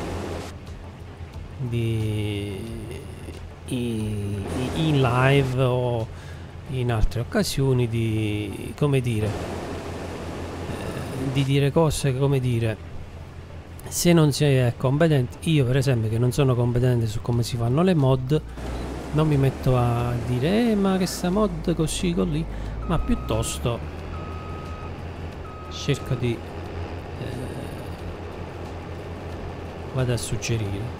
di, di in, in live o in altre occasioni di, come dire, eh, di dire cose, come dire, se non si è competenti. Io per esempio, che non sono competente su come si fanno le mod, non mi metto a dire eh, ma che sta mod così così, ma piuttosto cerco di eh, vado a suggerire.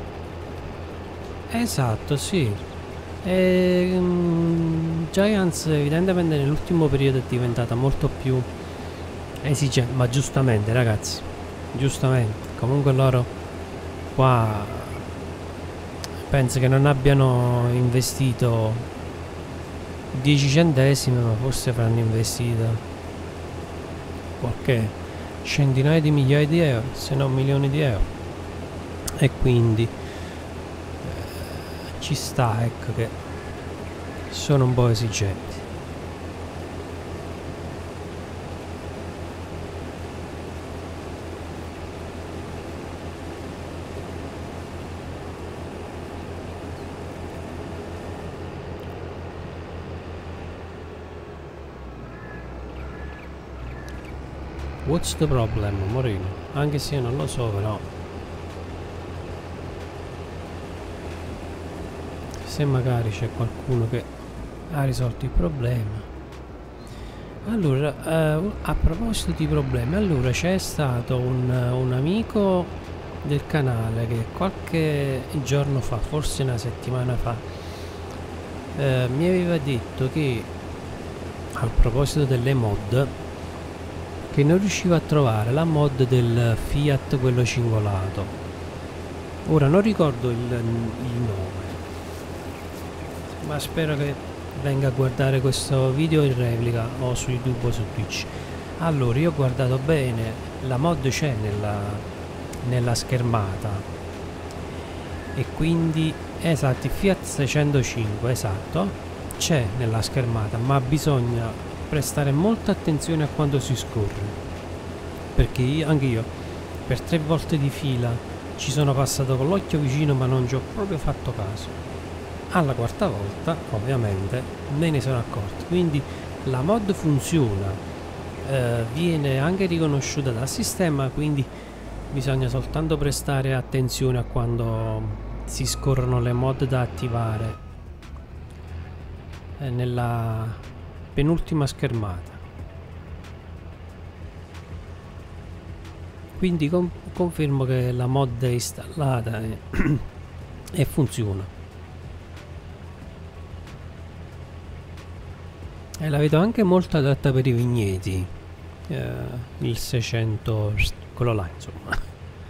Esatto, sì. E, um, Giants evidentemente nell'ultimo periodo è diventata molto più esigente, ma giustamente, ragazzi, giustamente. Comunque loro qua penso che non abbiano investito dieci centesimi, ma forse avranno investito qualche centinaia di migliaia di euro, se non milioni di euro, e quindi ci sta, ecco, che sono un po' esigenti. What's the problem, Morino? Anche se io non lo so, però se magari c'è qualcuno che ha risolto il problema. Allora, uh, a proposito di problemi, allora c'è stato un, un amico del canale che qualche giorno fa, forse una settimana fa, uh, mi aveva detto che, a proposito delle mod, che non riusciva a trovare la mod del Fiat, quello cingolato. Ora non ricordo il, il nome, ma spero che venga a guardare questo video in replica o su YouTube o su Twitch. Allora, io ho guardato bene, la mod c'è nella, nella schermata, e quindi esatto, il Fiat seicentocinque, esatto, c'è nella schermata, ma bisogna prestare molta attenzione a quando si scorre, perché io, anche io per tre volte di fila ci sono passato con l'occhio vicino, ma non ci ho proprio fatto caso. Alla quarta volta ovviamente me ne sono accorto. Quindi la mod funziona, eh, viene anche riconosciuta dal sistema, quindi bisogna soltanto prestare attenzione a quando si scorrono le mod da attivare eh, nella penultima schermata. Quindi con confermo che la mod è installata e, e funziona. E la vedo anche molto adatta per i vigneti, eh, il seicento, quello là insomma.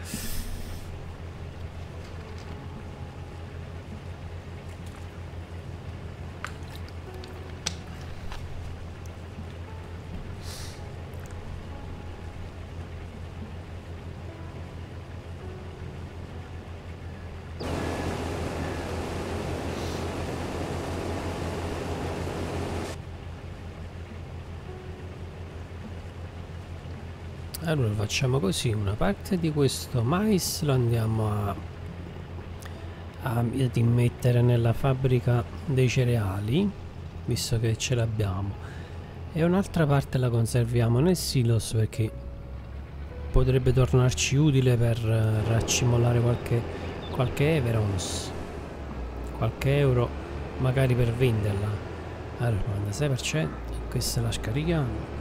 Allora facciamo così, una parte di questo mais lo andiamo a, a ad immettere nella fabbrica dei cereali, visto che ce l'abbiamo, e un'altra parte la conserviamo nel silos perché potrebbe tornarci utile per uh, raccimolare qualche, qualche everons, qualche euro magari per venderla. Allora novantasei per cento, questa la scarichiamo.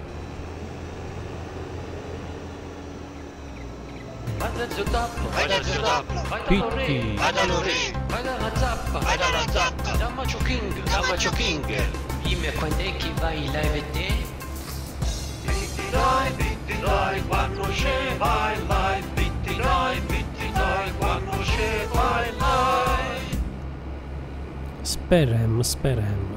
Vai da Zodappo, vai da Zodappo, vai da Pitti. Lorè, vai da Lorè, vai dalla Zappa, vai dalla Zappa, da Macho King, da Macho King. Dimmi a quando è che vai live e te? Bitti dai, bitti dai, quando c'è vai live, bitti dai, bitti dai, quando c'è vai live. Sperem, sperem.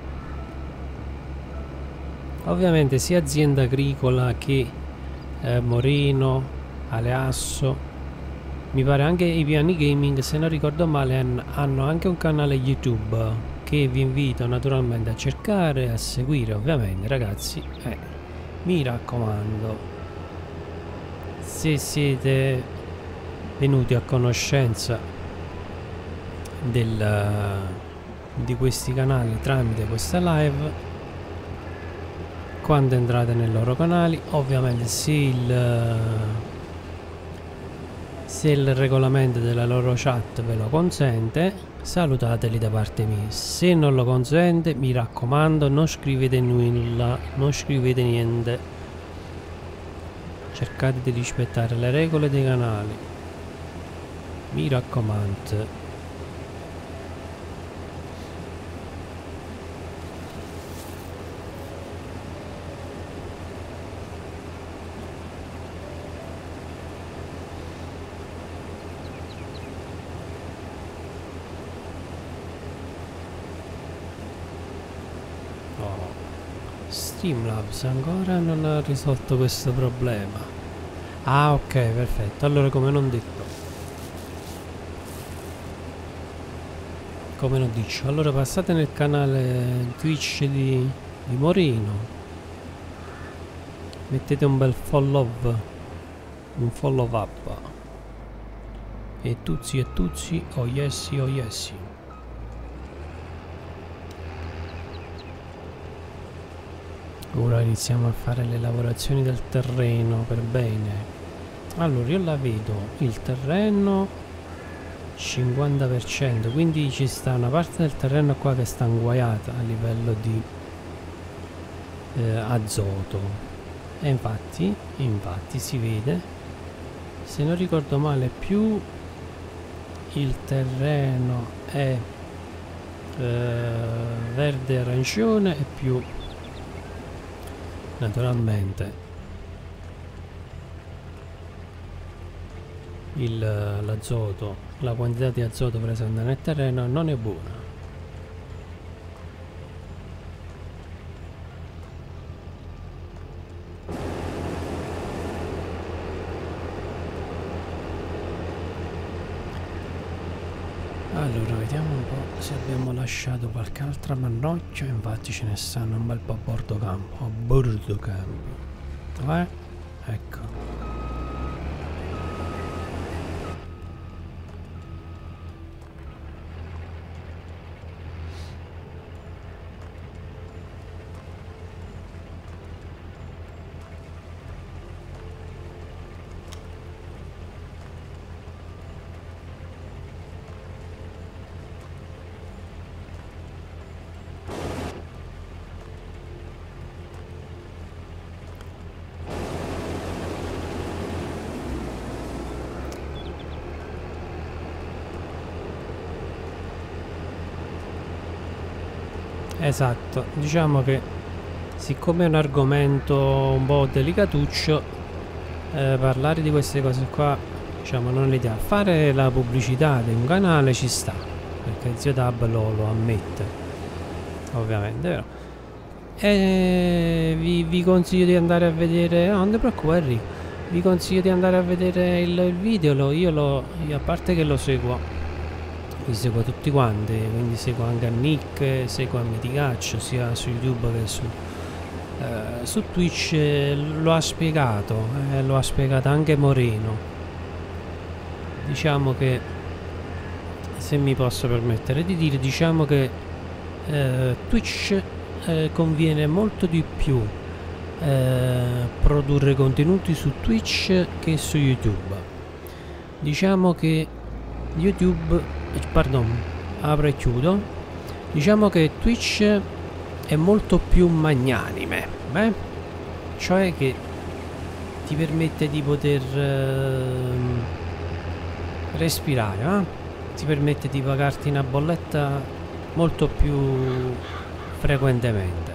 Ovviamente sia azienda agricola che eh, Moreno, Aleasso, mi pare anche i Piani Gaming, se non ricordo male, hanno anche un canale YouTube che vi invito naturalmente a cercare, a seguire ovviamente ragazzi. Eh, mi raccomando, se siete venuti a conoscenza del, di questi canali tramite questa live, quando entrate nei loro canali, ovviamente se il se il regolamento della loro chat ve lo consente, salutateli da parte mia. Se non lo consente, mi raccomando, non scrivete nulla, non scrivete niente, cercate di rispettare le regole dei canali, mi raccomando. Streamlabs ancora non ha risolto questo problema. Ah ok, perfetto, allora come non detto, come non dico, allora passate nel canale Twitch di, di Moreno, mettete un bel follow, un follow up, e tuzzi e tuzzi, oh yessi, oh yessi. Ora iniziamo a fare le lavorazioni del terreno per bene. Allora io la vedo il terreno cinquanta per cento, quindi ci sta una parte del terreno qua che sta inguaiata a livello di eh, azoto, e infatti infatti si vede, se non ricordo male, più il terreno è eh, verde arancione e più naturalmente l'azoto, la quantità di azoto presente nel terreno non è buona. Allora vediamo un po' se abbiamo lasciato qualche altra mannocchia, infatti ce ne stanno un bel po' a bordo campo, a bordo campo, eh? Ecco. Esatto, diciamo che siccome è un argomento un po' delicatuccio, eh, parlare di queste cose qua, diciamo, non è l'idea. Fare la pubblicità di un canale ci sta, perché Zio Dab lo, lo ammette, ovviamente, vero? E vi, vi consiglio di andare a vedere, no, non ti preoccupare Enrico, vi consiglio di andare a vedere il, il video, lo, io lo, io, a parte che lo seguo, li seguo tutti quanti, quindi seguo anche a Nick, seguo a Miticaccio, sia su YouTube che su, eh, su Twitch, eh, lo ha spiegato, eh, lo ha spiegato anche Moreno. Diciamo che, se mi posso permettere di dire, diciamo che eh, Twitch eh, conviene molto di più eh, produrre contenuti su Twitch che su YouTube. Diciamo che YouTube, pardon, apro e chiudo, diciamo che Twitch è molto più magnanime, beh? Cioè che ti permette di poter eh, respirare, eh? Ti permette di pagarti una bolletta molto più frequentemente.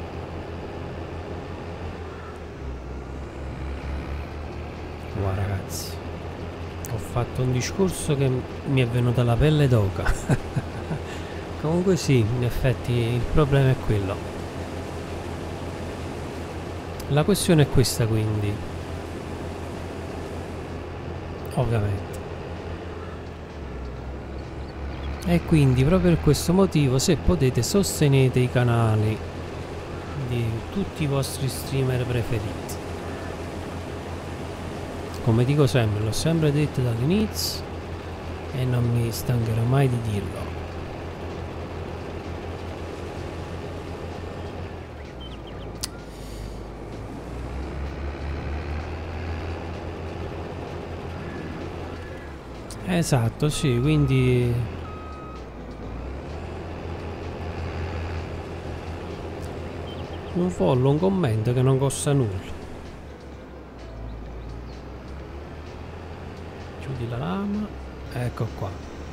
Wow, ragazzi, ho fatto un discorso che mi è venuta la pelle d'oca. Comunque sì, in effetti il problema è quello. La questione è questa, quindi, ovviamente. E quindi proprio per questo motivo, se potete, sostenete i canali di tutti i vostri streamer preferiti. Come dico sempre, l'ho sempre detto dall'inizio e non mi stancherò mai di dirlo. Esatto, sì, quindi un follow, un commento che non costa nulla. Chiudi la lama, ecco qua.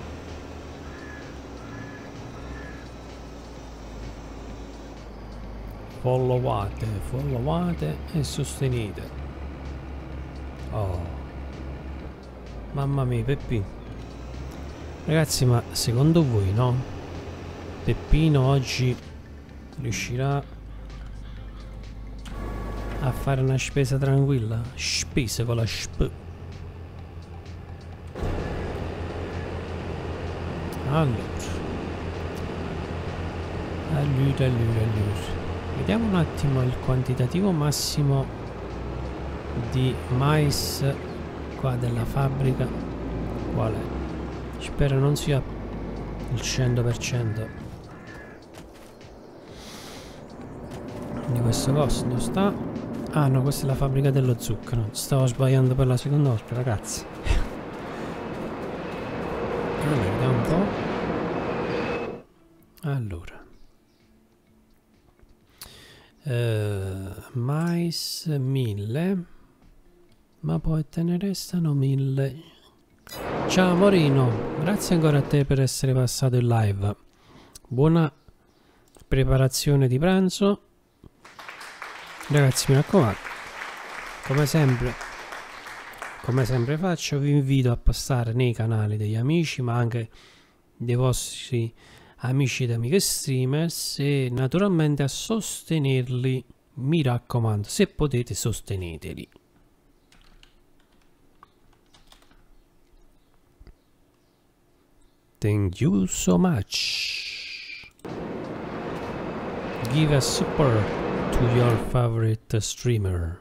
Followate, followate e sostenete. Oh, mamma mia, Peppi. Ragazzi, ma secondo voi, no? Peppino oggi riuscirà a fare una spesa tranquilla? Spesa con la sp. Allora, allora, allora, allora. Vediamo un attimo il quantitativo massimo di mais qua della fabbrica. Qual è? Spero non sia il cento per cento di questo costo. Dove sta? Ah no, questa è la fabbrica dello zucchero. Stavo sbagliando per la seconda volta, ragazzi. Allora, vediamo un po'. Allora, uh, mais mille, ma poi te ne restano mille. Ciao Morino, grazie ancora a te per essere passato in live. Buona preparazione di pranzo. Ragazzi, mi raccomando, come sempre, come sempre faccio, vi invito a passare nei canali degli amici, ma anche dei vostri amici ed amiche streamers, e naturalmente a sostenerli. Mi raccomando, se potete, sosteneteli. Thank you so much. Give a support to your favorite streamer.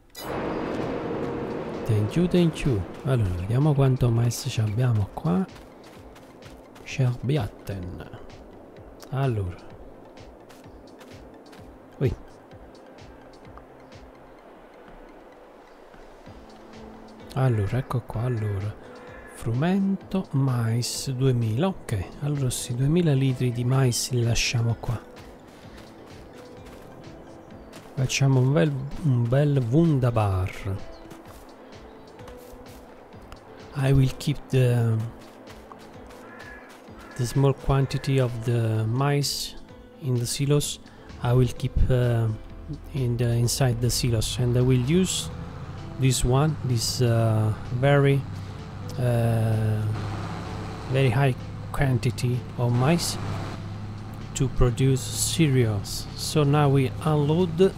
Thank you, thank you. Allora, vediamo quanto mais ci abbiamo qua. Scherbiatten. Allora. Ui. Allora, ecco qua, allora. Frumento, mais duemila, ok. Allora sì, duemila litri di mais li lasciamo qua. Facciamo un bel, un bel Wunderbar. I will keep the the small quantity of the mice in the silos, I will keep uh, in the inside the silos, and I will use this one, this uh, very uh, very high quantity of mice to produce cereals. So now we unload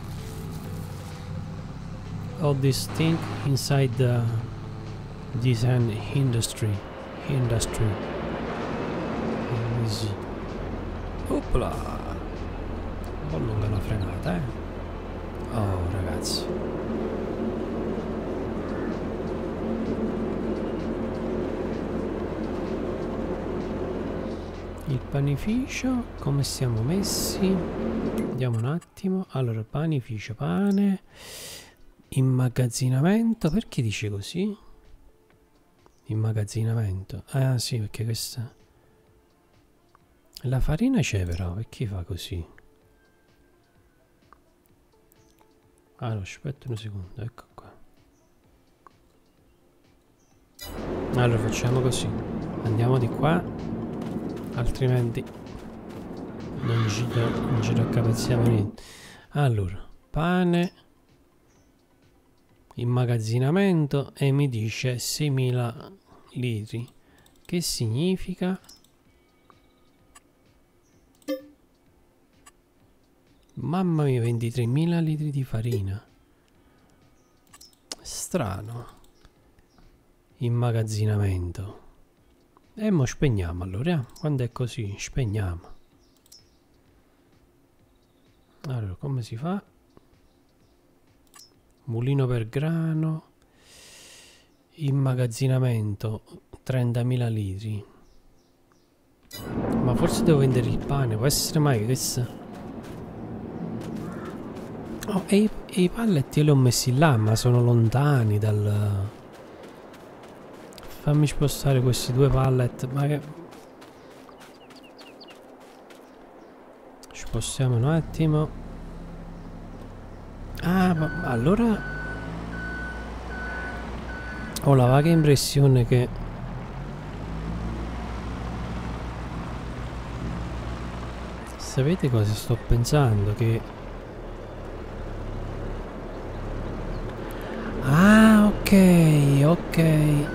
all this thing inside the design industry industry easy. Opla, un po' lunga la frenata, eh. Oh ragazzi, il panificio come siamo messi? Vediamo un attimo. Allora, panificio, pane, immagazzinamento. Perché dice così? Immagazzinamento. Ah sì, perché questa la farina c'è, però perché fa così? Allora, aspetta un secondo, ecco qua. Allora facciamo così, andiamo di qua, altrimenti non ci, non ci raccapezziamo niente. Allora, pane, immagazzinamento, e mi dice seimila litri, che significa? Mamma mia, ventitremila litri di farina. Strano. Immagazzinamento. E mo spegniamo allora, eh? Quando è così spegniamo. Allora, come si fa? Mulino per grano, immagazzinamento trentamila litri. Ma forse devo vendere il pane, può essere mai questo? Oh, e i, e i pallet io li ho messi là, ma sono lontani dal... Fammi spostare questi due pallet, ma che... Spostiamo un attimo. Ah, ma allora... Ho la vaga impressione che... Sapete cosa sto pensando? Che... Ah, ok, ok.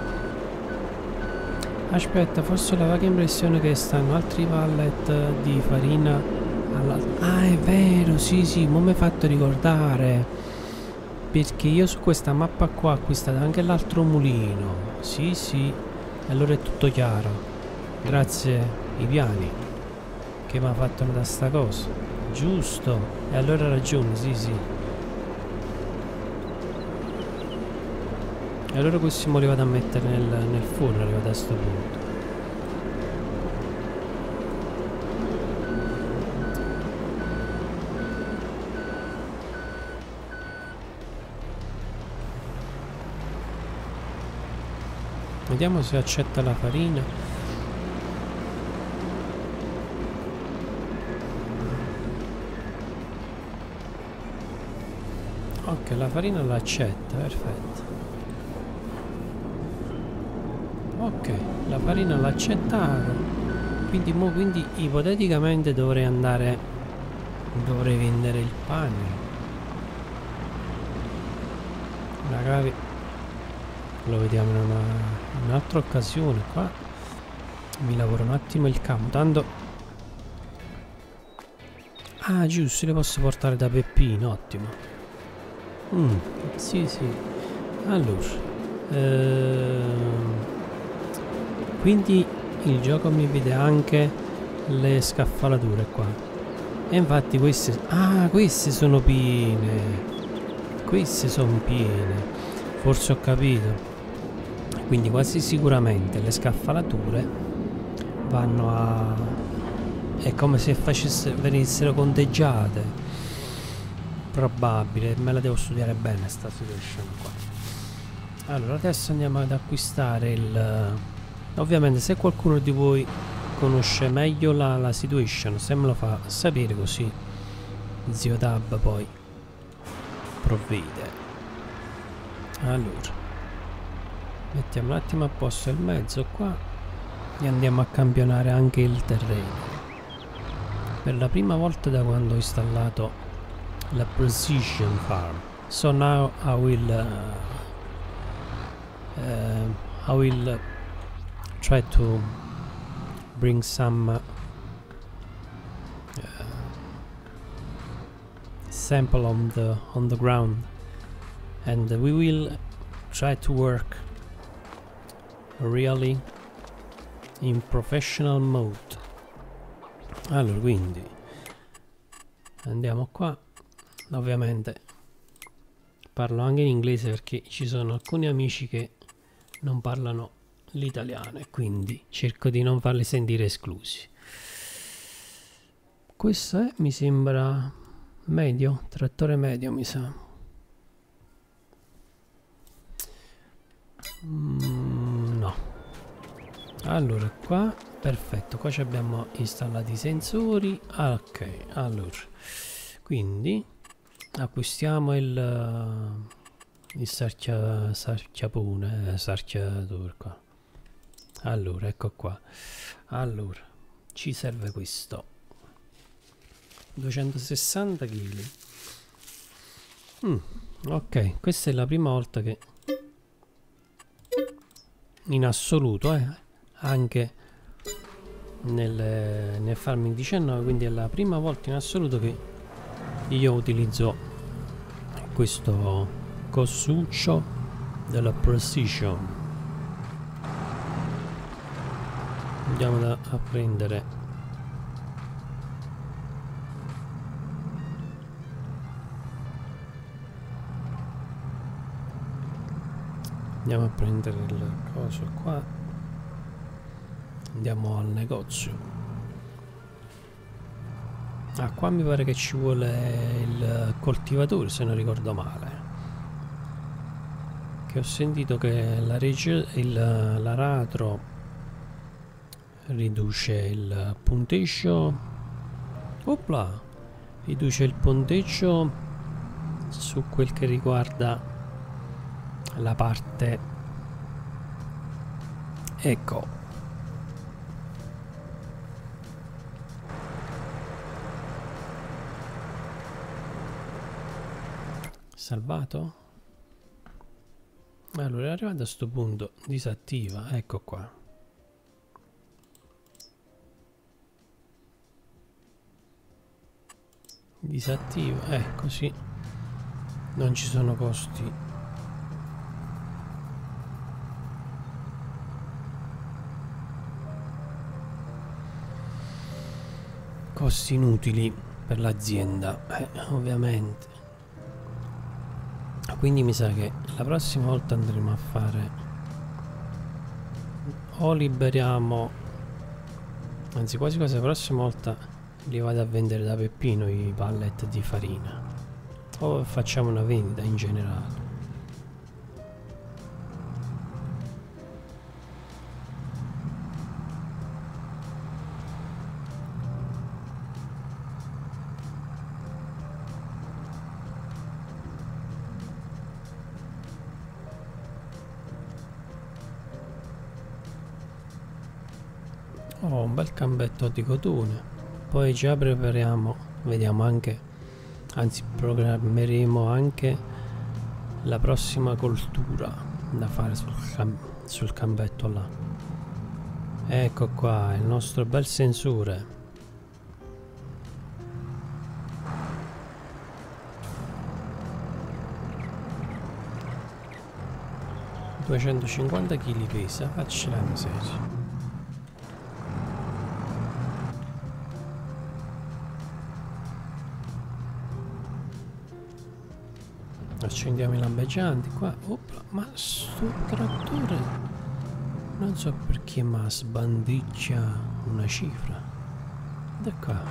Aspetta, forse ho la vaga impressione che stanno altri pallet di farina alla... Ah, è vero, sì, sì, mo mi hai fatto ricordare. Perché io su questa mappa qua ho acquistato anche l'altro mulino. Sì, sì, allora è tutto chiaro. Grazie ai piani che mi ha fatto notare sta cosa. Giusto, e allora ha ragione, sì, sì. E allora questi mo li vado a mettere nel, nel forno, arrivato a sto punto. Vediamo se accetta la farina. Ok, la farina l'accetta, perfetto. Ok, la farina l'ha accettato. Quindi mo quindi ipoteticamente dovrei andare, dovrei vendere il pane. Magari lo vediamo in una, in un'altra occasione. Qua mi lavoro un attimo il campo, tanto... Ah giusto, le posso portare da Peppino, ottimo. Mm, sì sì. Allora ehm quindi il gioco mi vede anche le scaffalature qua. E infatti queste... Ah, queste sono piene. Queste sono piene. Forse ho capito. Quindi quasi sicuramente le scaffalature vanno a... È come se facessero, venissero conteggiate. Probabile. Me la devo studiare bene sta situation qua. Allora adesso andiamo ad acquistare il... Ovviamente se qualcuno di voi conosce meglio la, la situation, se me lo fa sapere, così Zio Tab poi provvede. Allora mettiamo un attimo a posto il mezzo qua e andiamo a campionare anche il terreno. per la prima volta da quando ho installato la Precision Farm. So now I will uh, uh, I will try to bring some uh, sample on the on the ground, and we will try to work really in professional mode. Allora, quindi andiamo qua. Ovviamente parlo anche in inglese perché ci sono alcuni amici che non parlano l'italiano e quindi cerco di non farli sentire esclusi. Questo è, mi sembra medio, trattore medio mi sa. Mm, no. Allora qua, perfetto, qua ci abbiamo installati i sensori. Ok, allora quindi acquistiamo il il sarchia, sarchiapone, eh, sarchiatore qua. Allora, ecco qua. Allora, ci serve questo duecentosessanta chili. Mm, ok, questa è la prima volta che in assoluto, eh, anche nel, nel Farming diciannove, quindi è la prima volta in assoluto che io utilizzo questo cosuccio della Precision. Andiamo da, a prendere andiamo a prendere il coso qua, andiamo al negozio. Ah, qua mi pare che ci vuole il coltivatore, se non ricordo male, che ho sentito che la regio, il, l'aratro riduce il punteggio. Opla, riduce il punteggio su quel che riguarda la parte, ecco, salvato. Allora è arrivato a sto punto, disattiva, ecco qua. Disattiva, eh, così non ci sono costi. Costi inutili per l'azienda, eh, ovviamente. Quindi mi sa che la prossima volta andremo a fare, o liberiamo, anzi quasi quasi la prossima volta li vado a vendere da Peppino i pallet di farina, o facciamo una vendita in generale. Oh, un bel cambetto di cotone. Poi già prepariamo, vediamo anche, anzi programmeremo anche la prossima coltura da fare sul, cam sul cambetto là. Ecco qua il nostro bel sensore. duecentocinquanta chili pesa, facci la miseria. Accendiamo i lampeggianti qua. Opla, ma sto trattore non so perché ma sbandiggia una cifra. Da qua.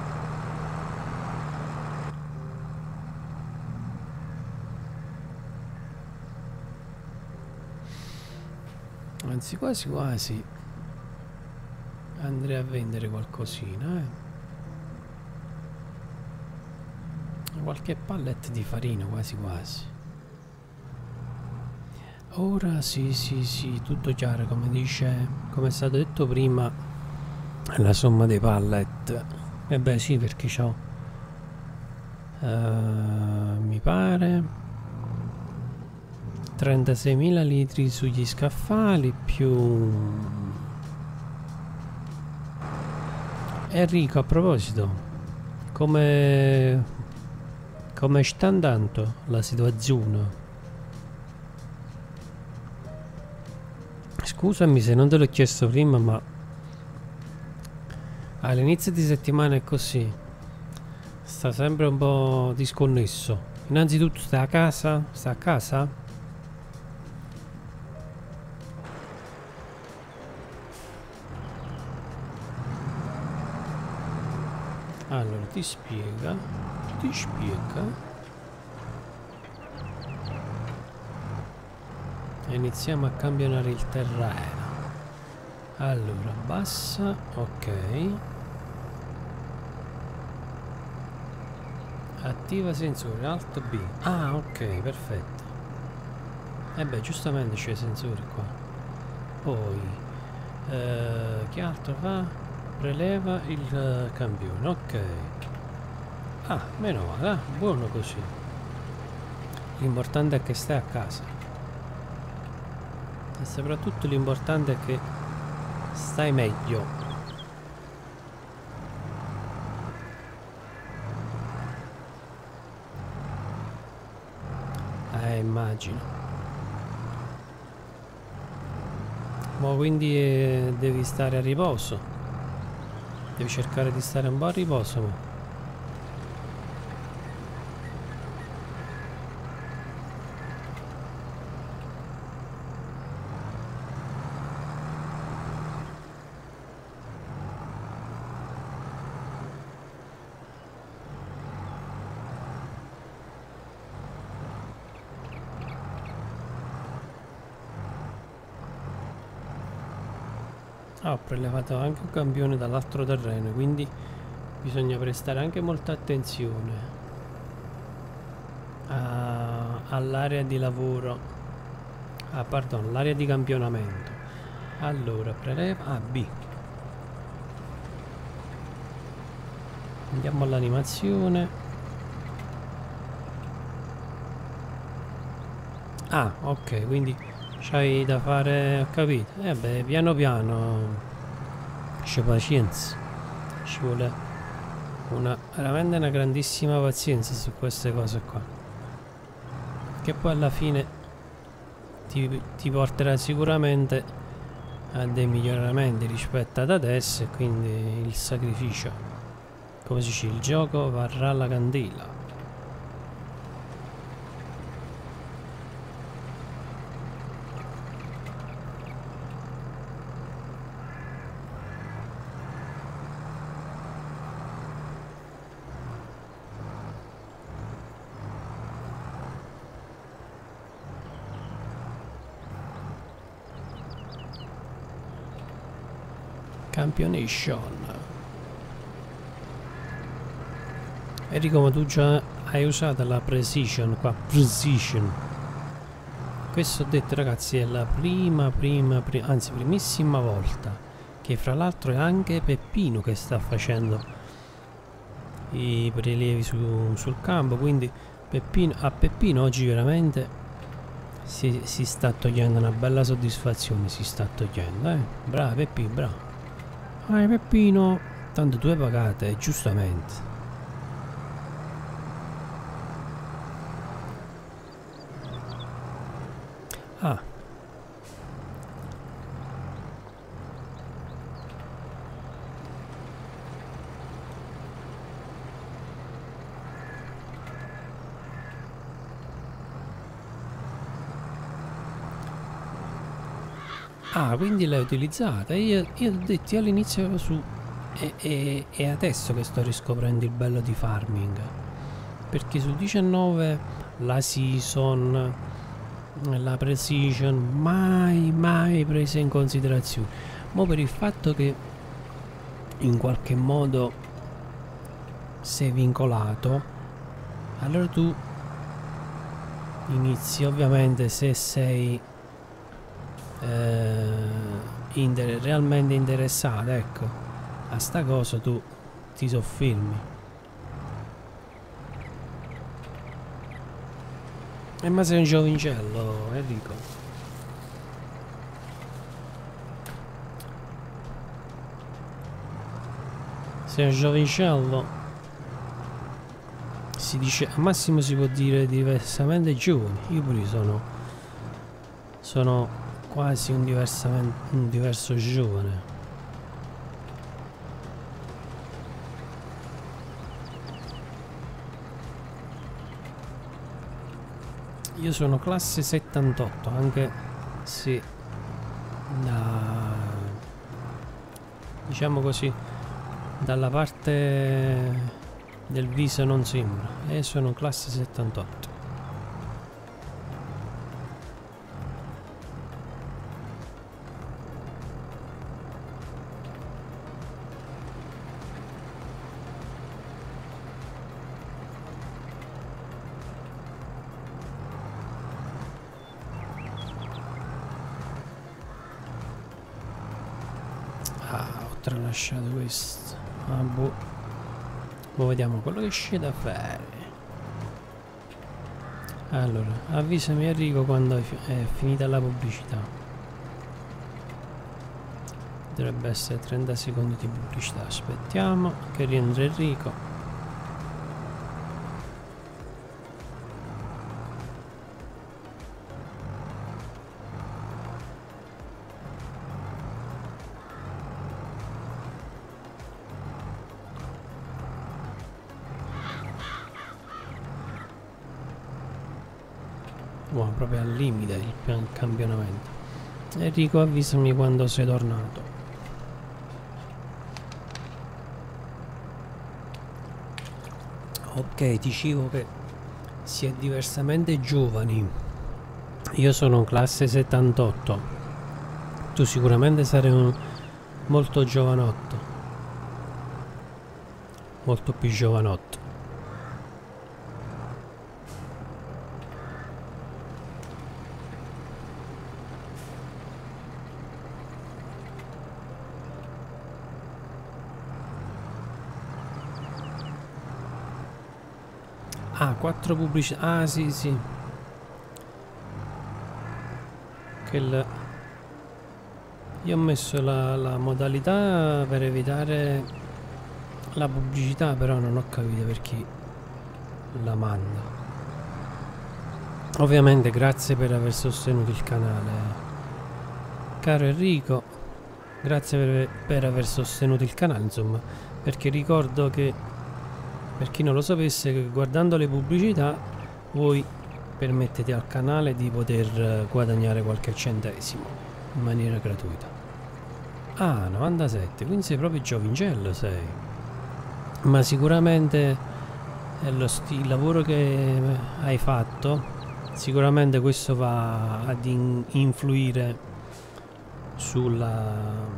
Anzi quasi quasi andrei a vendere qualcosina, eh. Qualche pallet di farina, quasi quasi. Ora sì sì sì, tutto chiaro, come dice, come è stato detto prima, la somma dei pallet Eh beh sì, perché c'ho uh, mi pare trentaseimila litri sugli scaffali più... Enrico, a proposito, come come sta andando la situazione? Scusami se non te l'ho chiesto prima, ma all'inizio di settimana è così, sta sempre un po' disconnesso. Innanzitutto sta a casa? Sta a casa? Allora ti spiega, ti spiega. E iniziamo a campionare il terreno. Allora, bassa, ok. Attiva sensore, Alt B. Ah, ok, perfetto. E beh, giustamente c'è i sensori qua. Poi, eh, che altro fa? Preleva il uh, campione, ok. Ah, meno male, ah, buono così. L'importante è che stai a casa. E soprattutto l'importante è che stai meglio. Eh, immagino. Ma quindi eh, devi stare a riposo. Devi cercare di stare un po' a riposo, ma. Ah, ho prelevato anche un campione dall'altro terreno, quindi bisogna prestare anche molta attenzione all'area di lavoro. Ah, pardon, l'area di campionamento. Allora, preleva... Ah, B. Andiamo all'animazione. Ah, ok, quindi c'hai da fare, ho capito. Eh beh, piano piano, c'è pazienza, ci vuole una veramente una grandissima pazienza su queste cose qua, che poi alla fine ti, ti porterà sicuramente a dei miglioramenti rispetto ad adesso, e quindi il sacrificio, come si dice, il gioco varrà la candela. Campionation. Enrico, ma tu già hai usato la precision qua, precision. Questo ho detto, ragazzi, è la prima, prima, prima, anzi primissima volta che fra l'altro è anche Peppino che sta facendo i prelievi su, sul campo, quindi Peppino, a Peppino oggi veramente si, si sta togliendo una bella soddisfazione, si sta togliendo, eh. Bravo Peppino, bravo. Ah, Peppino, tanto due pagate, giustamente. Ah. Ah, quindi l'hai utilizzata. Io, io ho detto all'inizio su e, e, e adesso che sto riscoprendo il bello di farming, perché sul diciannove la season, la precision mai mai presa in considerazione, ma per il fatto che in qualche modo sei vincolato, allora tu inizi, ovviamente se sei Eh, inter realmente interessata, ecco, a sta cosa, tu sti soffilmi. Eh, ma sei un giovincello, Enrico. Sei un giovincello. Si dice, al massimo si può dire diversamente giovani. Io pure sono. Sono quasi un, diversamente, un diverso giovane. Io sono classe settantotto, anche se da, diciamo così, dalla parte del viso non sembra, e sono classe settantotto. Tralasciato questo. Ah, boh. Ora vediamo quello che c'è da fare. Allora, avvisami Enrico quando è, fi è finita la pubblicità. Dovrebbe essere trenta secondi di pubblicità. Aspettiamo che rientra Enrico. Wow, proprio al limite il campionamento. Enrico, avvisami quando sei tornato. Ok, dicevo che si è diversamente giovani. Io sono classe settantotto. Tu sicuramente sarai un molto giovanotto. Molto più giovanotto. Ah, quattro pubblicità. Ah, sì, sì. Che il... Io ho messo la, la modalità per evitare la pubblicità, però non ho capito per chi la manda. Ovviamente grazie per aver sostenuto il canale, caro Enrico. Grazie per, per aver sostenuto il canale, insomma, perché ricordo che, per chi non lo sapesse, che guardando le pubblicità voi permettete al canale di poter guadagnare qualche centesimo in maniera gratuita. Ah, novantasette, quindi sei proprio giovincello, sei. Ma sicuramente è lo il lavoro che hai fatto, sicuramente questo va ad in influire sulla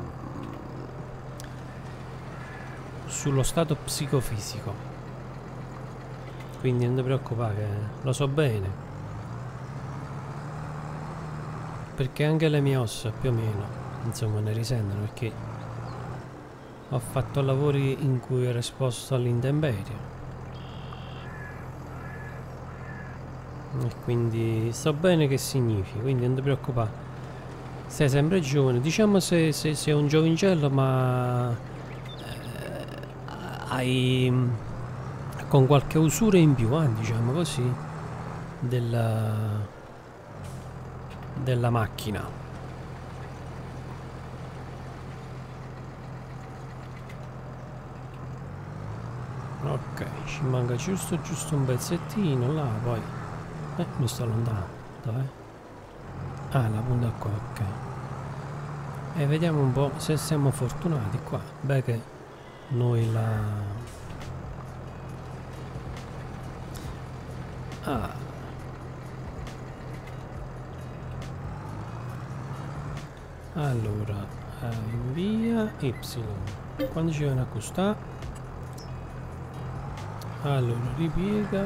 sullo stato psicofisico. Quindi non ti preoccupare, lo so bene. Perché anche le mie ossa più o meno, insomma, ne risentono, perché ho fatto lavori in cui ero esposto all'intemperie. E quindi so bene che significa, quindi non ti preoccupare. Sei sempre giovane, diciamo se sei un giovincello, ma eh, hai... con qualche usura in più, eh, diciamo così, della, della macchina. Ok, ci manca giusto giusto un pezzettino là, poi eh, mi sto allontanando. Dov'è? Ah, la punta qua, ok. E vediamo un po' se siamo fortunati qua. Beh, che noi la... Ah. Allora, eh, invia Y. Quando ci viene a costare? Allora, ripiega.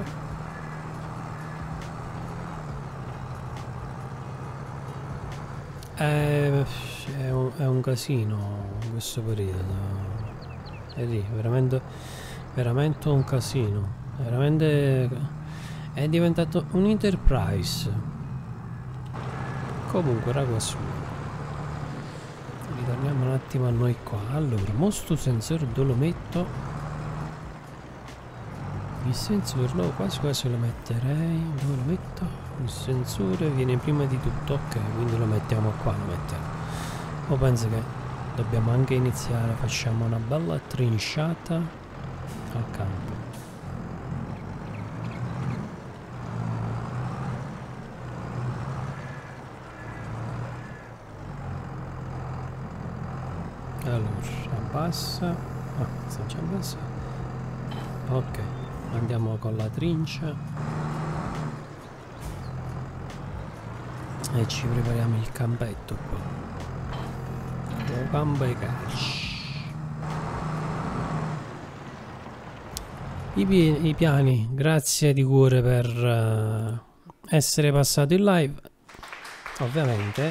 Eh, è, un, è un casino questo periodo. è lì, veramente, veramente un casino, veramente è diventato un Enterprise. Comunque ragazzi, ritorniamo un attimo a noi qua. Allora, mo sto sensore dove lo metto? Il sensore, no, quasi quasi lo metterei. Dove lo metto? Il sensore viene prima di tutto, ok, quindi lo mettiamo qua, lo mettiamo. O penso che dobbiamo anche iniziare, facciamo una bella trinciata al campo. Allora, abbassa. Ah, sta già abbassa. Ok, andiamo con la trincia. E ci prepariamo il campetto qua. Il campo e calci. I, pi I piani, grazie di cuore per uh, essere passato in live. Ovviamente.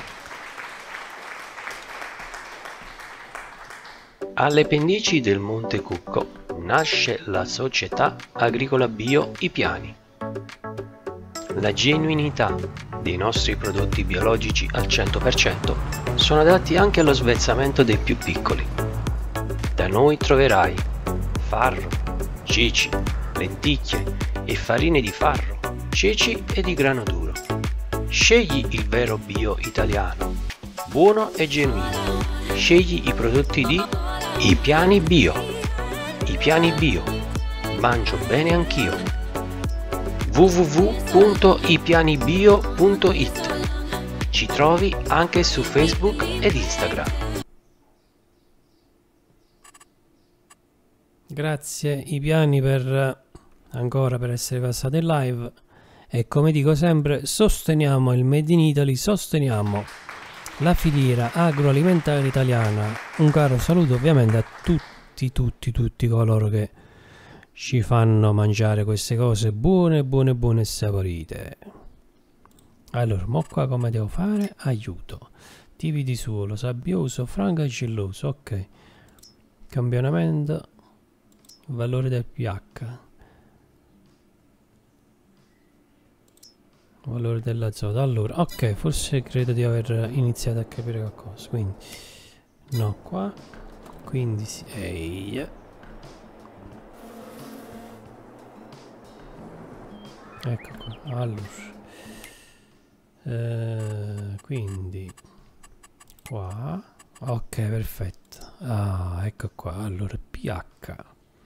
Alle pendici del Monte Cucco nasce la società agricola bio I Piani. La genuinità dei nostri prodotti biologici al cento per cento sono adatti anche allo svezzamento dei più piccoli. Da noi troverai farro, ceci, lenticchie e farine di farro, ceci e di grano duro. Scegli il vero bio italiano, buono e genuino. Scegli i prodotti di I Piani Bio. I Piani Bio. Mangio bene anch'io. w w w punto i piani bio punto it. Ci trovi anche su Facebook ed Instagram. Grazie I Piani per ancora per essere passati in live. E come dico sempre, sosteniamo il Made in Italy, sosteniamo la filiera agroalimentare italiana. Un caro saluto ovviamente a tutti, tutti, tutti coloro che ci fanno mangiare queste cose buone, buone, buone e saporite. Allora, mo qua come devo fare? Aiuto. Tipi di suolo, sabbioso, franco e gelloso, ok. Campionamento, valore del pH. Valore dell'azoto. Allora, ok, forse credo di aver iniziato a capire qualcosa. Quindi, no, qua. Quindi, ehi. Ecco qua. Allora, eh, quindi, qua. Ok, perfetto. Ah, ecco qua. Allora, pH.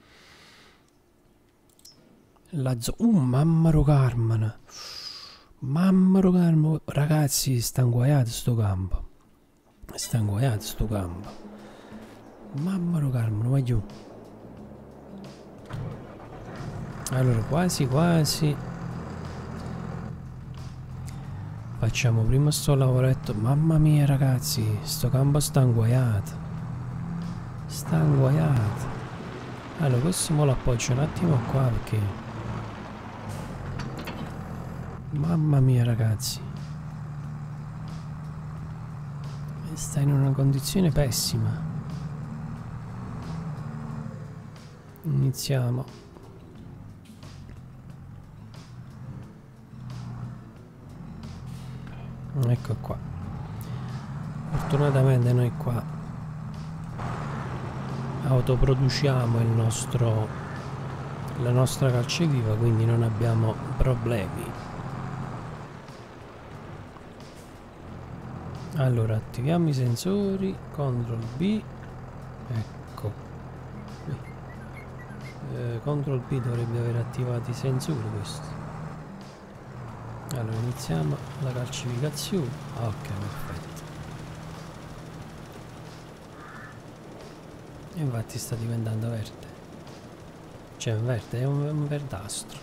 L'azoto. Uh, mamma ro Carmen. Mamma Carmo, ragazzi, sta inguaiato sto campo. Sta inguaiato sto campo. Mamma Carmo, vai giù. Allora, quasi quasi facciamo prima sto lavoretto. Mamma mia ragazzi, sto campo sta inguaiato. Sta inguaiato. Allora, questo me lo appoggio un attimo qua perché mamma mia ragazzi, sta in una condizione pessima. Iniziamo. Ecco qua. Fortunatamente noi qua autoproduciamo il nostro la nostra calceviva, quindi non abbiamo problemi. Allora, attiviamo i sensori, control B, ecco, eh, control B dovrebbe aver attivato i sensori questo. Allora, iniziamo la calcificazione, ok, perfetto. E infatti sta diventando verde, cioè un verde, è un, un verdastro.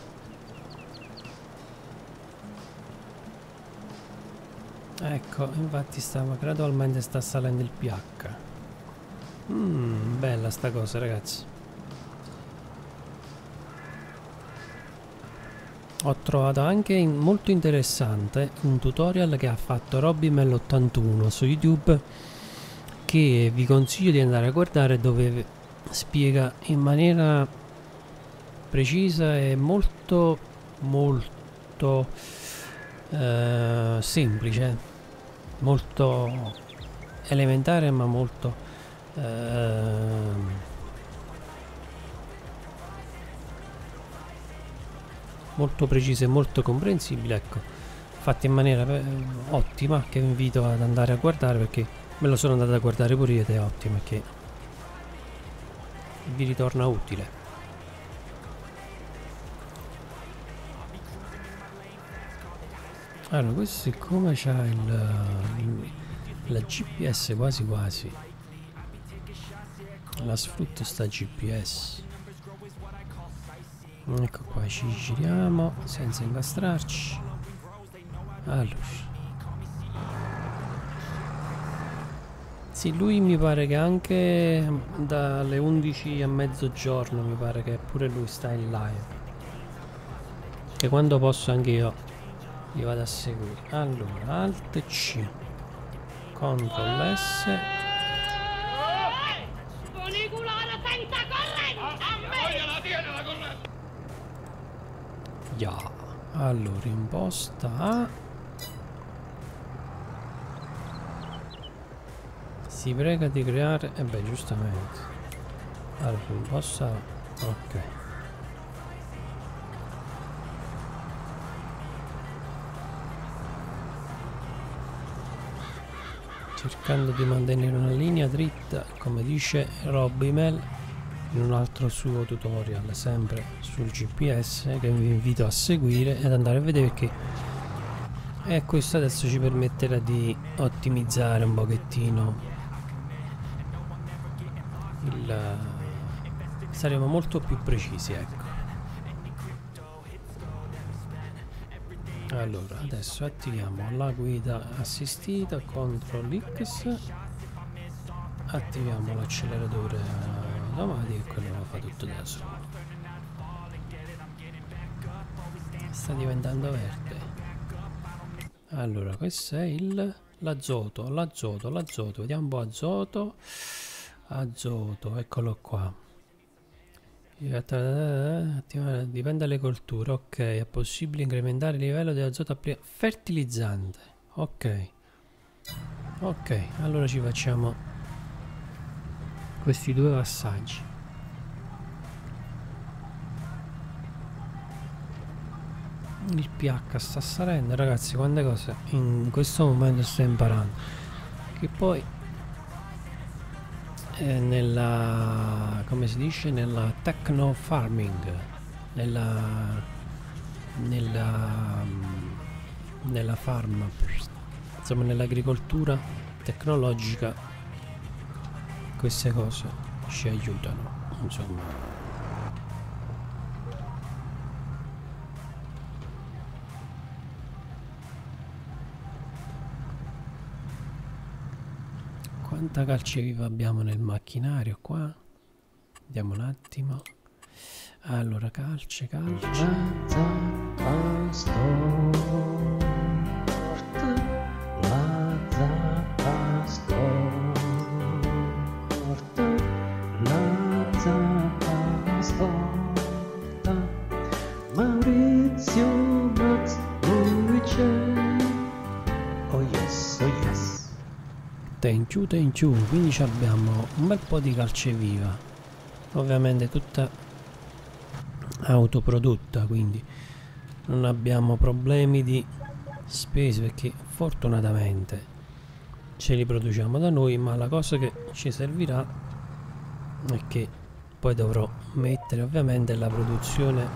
Ecco, infatti stava gradualmente sta salendo il pH. Mmm, bella sta cosa ragazzi. Ho trovato anche in, molto interessante un tutorial che ha fatto Robimel ottantuno su YouTube, che vi consiglio di andare a guardare, dove spiega in maniera precisa e molto molto eh, semplice, molto elementare, ma molto eh, molto preciso e molto comprensibile, ecco, fatto in maniera eh, ottima, che vi invito ad andare a guardare, perché me lo sono andato a guardare pure io ed è ottimo, che vi ritorna utile. Allora, questo siccome c'ha il, il la G P S quasi quasi la sfrutto sta G P S. Ecco qua, ci giriamo senza incastrarci. Allora, sì, lui mi pare che anche dalle undici a mezzogiorno mi pare che pure lui sta in live, che quando posso anche io li vado a seguire. Allora, Alt C, Ctrl S. Funicolare senza corrente! A me! Ya. Allora, imposta A. Si prega di creare. E eh beh, giustamente. Allora, imposta A. Ok. Cercando di mantenere una linea dritta, come dice Robimel in un altro suo tutorial sempre sul G P S, che vi invito a seguire ed andare a vedere, perché e questo adesso ci permetterà di ottimizzare un pochettino il, saremo molto più precisi, ecco. Allora, adesso attiviamo la guida assistita, Ctrl X, attiviamo l'acceleratore automatico e quello lo fa tutto da solo. Sta diventando verde. Allora, questo è il l'azoto, l'azoto, l'azoto, vediamo un po'. Azoto, azoto, eccolo qua. Dipende dalle colture. Ok, è possibile incrementare il livello di azoto fertilizzante. Ok, ok, allora ci facciamo questi due passaggi. Il pH sta salendo, ragazzi. Quante cose in questo momento sto imparando, che poi eh, nella, come si dice, nella techno farming, nella nella nella farm, insomma nell'agricoltura tecnologica, queste cose ci aiutano, insomma. Quanta calceviva abbiamo nel macchinario qua? Vediamo un attimo. Allora, calce, calce. La zappa sport, la zappa sport, la zappa sport. Maurizio Max Luigi. Oh yes, oh yes. Thank you, thank you. Quindi abbiamo un bel po' di calceviva, ovviamente tutta autoprodotta, quindi non abbiamo problemi di spese, perché fortunatamente ce li produciamo da noi. Ma la cosa che ci servirà è che poi dovrò mettere ovviamente la produzione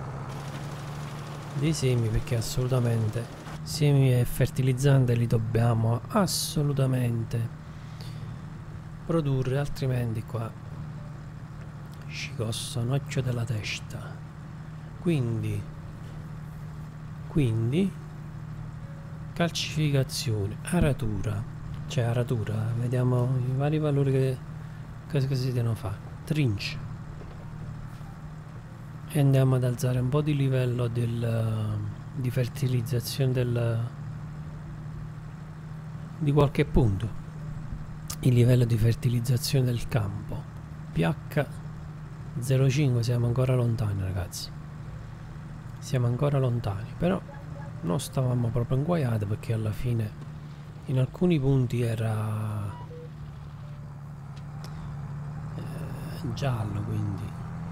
dei semi, perché assolutamente semi e fertilizzante li dobbiamo assolutamente produrre, altrimenti qua ci costa un occhio della testa. Quindi quindi calcificazione, aratura, cioè aratura, vediamo i vari valori che, che, che si devono fare. Trince, e andiamo ad alzare un po' di livello del di fertilizzazione del di qualche punto, il livello di fertilizzazione del campo. P H zero cinque, siamo ancora lontani ragazzi, siamo ancora lontani, però non stavamo proprio inguaiati perché alla fine in alcuni punti era eh, giallo, quindi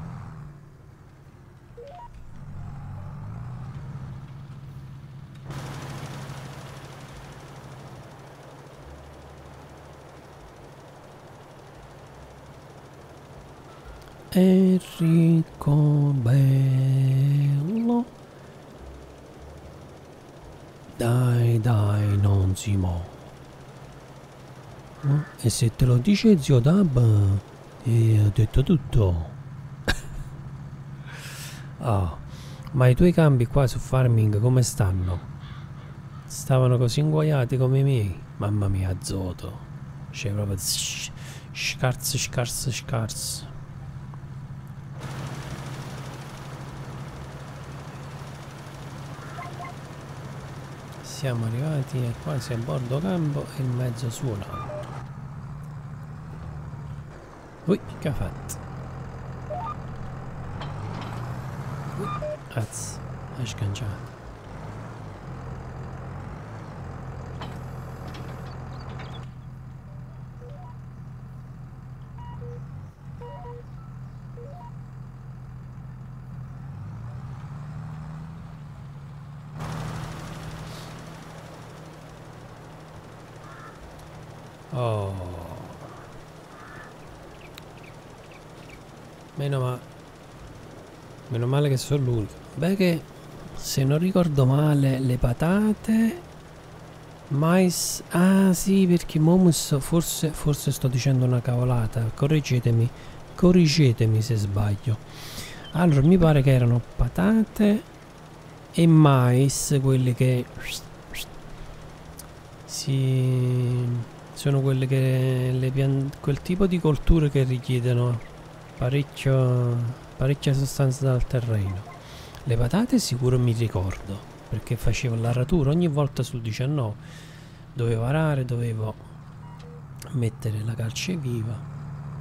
Enrico bello, dai dai non si muove. Eh? E se te lo dice zio Dab, e ho detto tutto. Oh, ma i tuoi cambi qua su Farming come stanno? Stavano così inguaiati come i miei? Mamma mia, Zoto, c'è proprio scarso scarso scarso. Siamo arrivati e quasi a bordo campo e il mezzo suonato. Ui, che ha fatto? Ui, cazzo, hai sganciato. Oh, meno male, meno male che sono l'unico. Beh, che se non ricordo male le patate, mais, ah sì, perché Momus, forse, forse sto dicendo una cavolata, correggetemi, correggetemi se sbaglio. Allora mi pare che erano patate e mais, quelli che si... sono quelle che le pian quel tipo di colture che richiedono parecchio parecchia sostanza dal terreno. Le patate sicuro mi ricordo, perché facevo l'aratura ogni volta sul diciannove, dovevo arare, dovevo mettere la calce viva.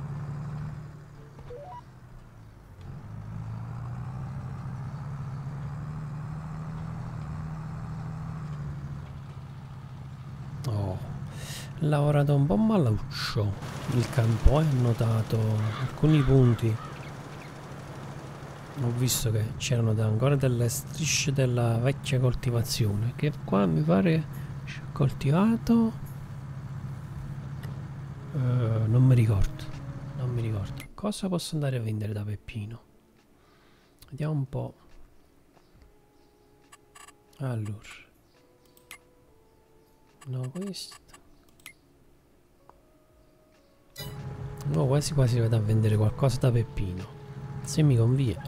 Lavorato un po' maluccio il campo, eh, ho notato alcuni punti, ho visto che c'erano ancora delle strisce della vecchia coltivazione, che qua mi pare coltivato, uh, non mi ricordo, non mi ricordo cosa posso andare a vendere da Peppino. Vediamo un po'. Allora, no, questo no, quasi quasi vado a vendere qualcosa da Peppino, se mi conviene,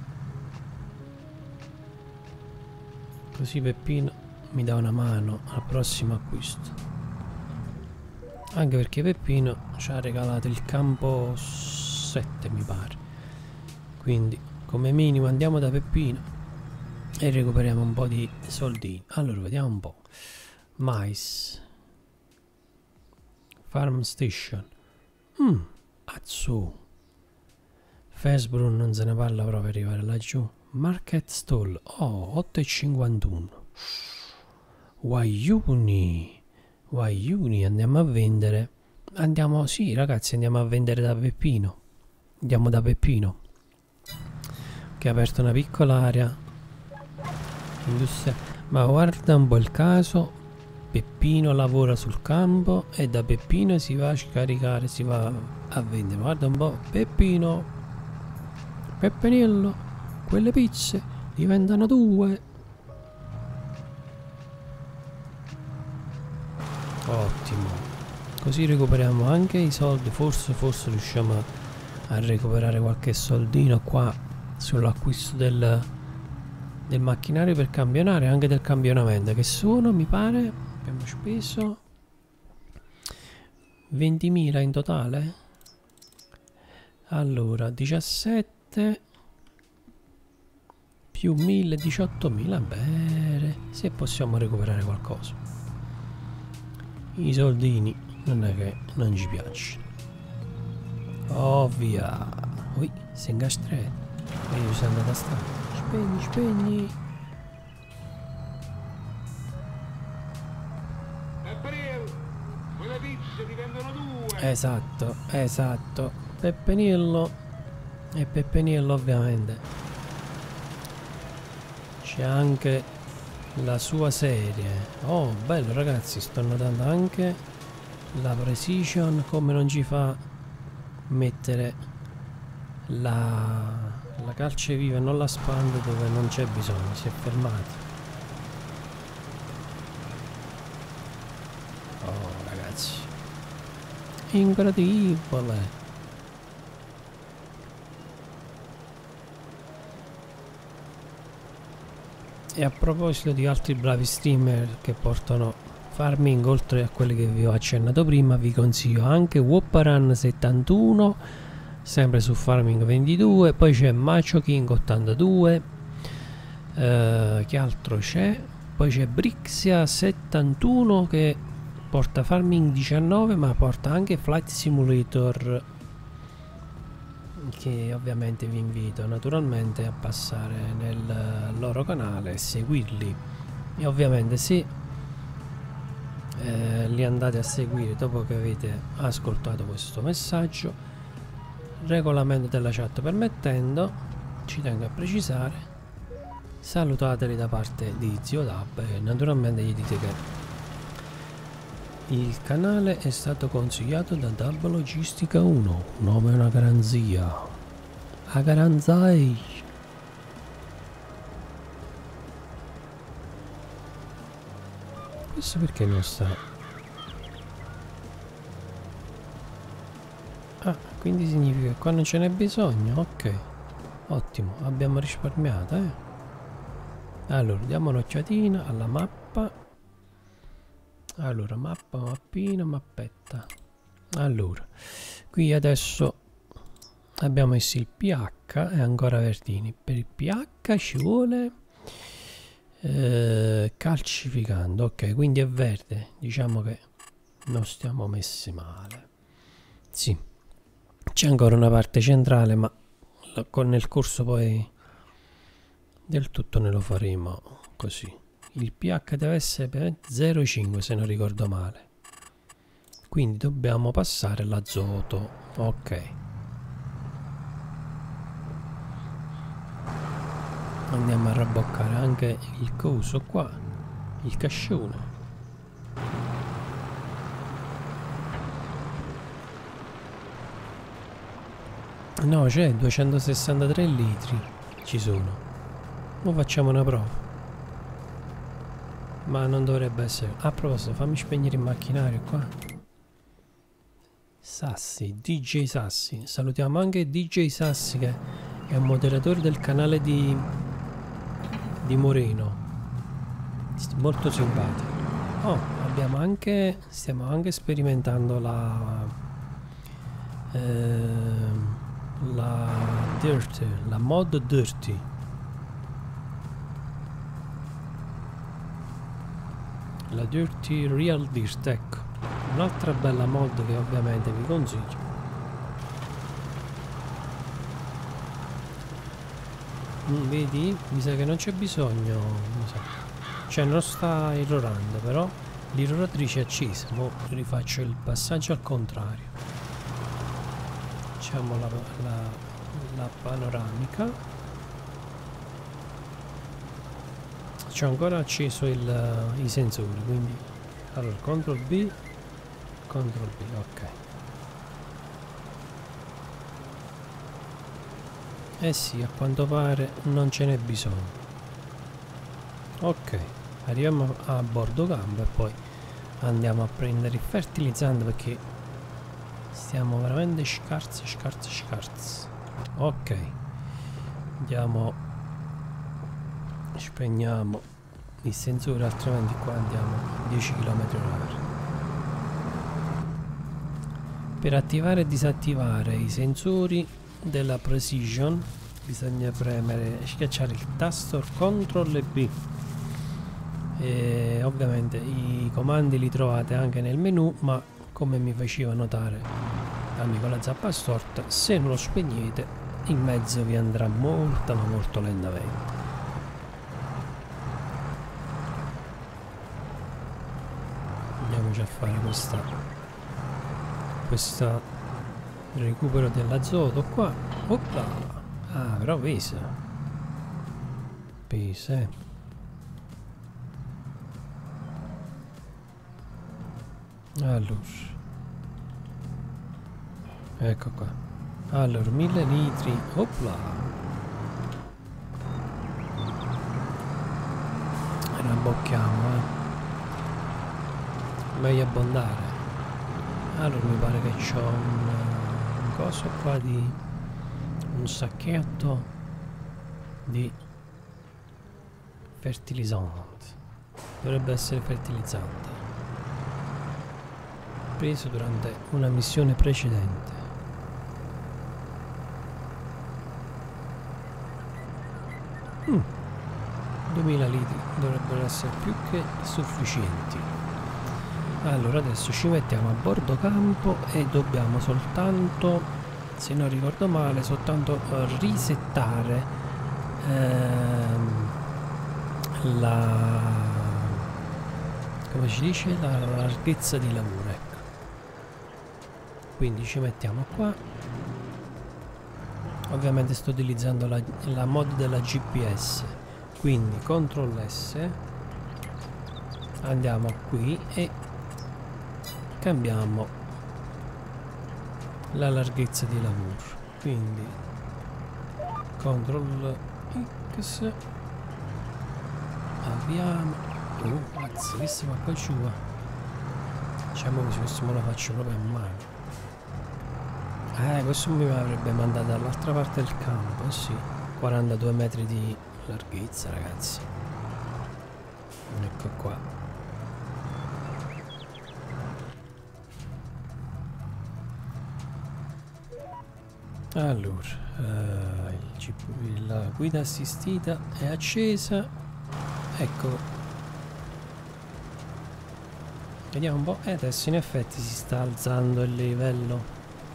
così Peppino mi dà una mano al prossimo acquisto, anche perché Peppino ci ha regalato il campo sette mi pare, quindi come minimo andiamo da Peppino e recuperiamo un po' di soldini. Allora vediamo un po'. Mais, Farm Station, mm, azzu, Facebook non se ne parla proprio arrivare laggiù. Market Stall, oh, otto e cinquantuno. Guaiuni, guaiuni, andiamo a vendere. Andiamo, sì ragazzi, andiamo a vendere da Peppino. Andiamo da Peppino, che ha aperto una piccola area industria. Ma guarda un po' il caso, Peppino lavora sul campo e da Peppino si va a scaricare, si va a vendere. Guarda un po', Peppino, Peppinello, quelle pizze diventano due. Ottimo, così recuperiamo anche i soldi, forse forse riusciamo a, a recuperare qualche soldino qua sull'acquisto del, del macchinario per campionare, anche del campionamento, che sono, mi pare, abbiamo speso ventimila in totale. Allora diciassette più mille, diciottomila. Bene, se possiamo recuperare qualcosa. I soldini non è che non ci piacciono. Oh via. Ui, si ingastra. E io sono andato a stare. Spegni, spegni. Quelle pizze divengono due. Esatto, esatto. Peppenillo. E Peppenillo ovviamente. C'è anche la sua serie. Oh, bello ragazzi, sto notando anche la precision, come non ci fa mettere la, la calce viva e non la spanda dove non c'è bisogno. Si è fermati. Oh ragazzi, incredibile. E a proposito di altri bravi streamer che portano farming, oltre a quelli che vi ho accennato prima, vi consiglio anche Whopparan settantuno, sempre su Farming ventidue. Poi c'è Macho King ottantadue, eh, che altro c'è? Poi c'è Brixia settantuno che porta Farming diciannove, ma porta anche Flight Simulator, che ovviamente vi invito naturalmente a passare nel loro canale e seguirli. E ovviamente se eh, li andate a seguire dopo che avete ascoltato questo messaggio, regolamento della chat permettendo, ci tengo a precisare, salutateli da parte di Zio Dab e naturalmente gli dite che il canale è stato consigliato da Dab Logistica uno, un nome è una garanzia. A garanzai. Questo perché non sta? Ah, quindi significa che qua non ce n'è bisogno, ok. Ottimo, abbiamo risparmiato, eh. Allora, diamo un'occhiatina alla mappa. Allora, mappa, mappina, mappetta. Allora, qui adesso abbiamo messo il P H e ancora verdini. Per il P H ci vuole eh, calcificando, ok, quindi è verde. Diciamo che non stiamo messi male. Sì, c'è ancora una parte centrale, ma con nel corso poi del tutto ne lo faremo così. Il pH deve essere per zero virgola cinque se non ricordo male, quindi dobbiamo passare l'azoto. Ok, andiamo a rabboccare anche il coso qua, il cascione. No, c'è duecentosessantatré litri ci sono. Ora facciamo una prova. Ma non dovrebbe essere. A proposito, fammi spegnere il macchinario qua. Sassi, D J Sassi. Salutiamo anche D J Sassi, che è un moderatore del canale di di Moreno. Molto simpatico. Oh, abbiamo anche stiamo anche sperimentando la eh, la Dirty, la mod Dirty. La Dirty Real Dirt, ecco, un'altra bella mod che ovviamente vi consiglio. Mm, vedi? Mi sa che non c'è bisogno, mi sa. Cioè non sta irrorando, però l'irroratrice è accesa. Mo rifaccio il passaggio al contrario. Facciamo la, la, la panoramica. C'ho ancora acceso il, i sensori, quindi allora control B, control B, ok. Eh sì, a quanto pare non ce n'è bisogno. Ok, arriviamo a bordo campo e poi andiamo a prendere il fertilizzante perché stiamo veramente scarsi, scarsi, scarsi. Ok, andiamo. Spegniamo il sensore, altrimenti qua andiamo a dieci chilometri orari. Per attivare e disattivare i sensori della Precision bisogna premere e schiacciare il tasto control e B. E ovviamente i comandi li trovate anche nel menu, ma come mi faceva notare amico, la zappa storta, se non lo spegnete in mezzo vi andrà molto ma molto lentamente. Andiamoci a fare questa questa recupero dell'azoto qua. Opla. Ah, però pesa pesa eh. Allora, ecco qua. Allora, mille litri. Opla. Rabbocchiamo, eh. Meglio abbondare. Allora, mi pare che c'ho un, un coso qua di un sacchetto di fertilizzante. Dovrebbe essere fertilizzante, preso durante una missione precedente. Mm. duemila litri dovrebbero essere più che sufficienti. Allora adesso ci mettiamo a bordo campo e dobbiamo soltanto, se non ricordo male, soltanto risettare ehm, la, come si dice, la larghezza di lavoro, ecco. Quindi ci mettiamo qua. Ovviamente sto utilizzando la, la mod della G P S, quindi control S, andiamo qui e cambiamo la larghezza di lavoro, quindi control X, avviamo. Oh cazzo, visto qua giù, diciamo così, questo me lo faccio proprio a mano. Eh, questo mi avrebbe mandato dall'altra parte del campo, eh sì, quarantadue metri di larghezza, ragazzi. Ecco qua. Allora, eh, il la guida assistita è accesa, ecco. Vediamo un po', e adesso in effetti si sta alzando il livello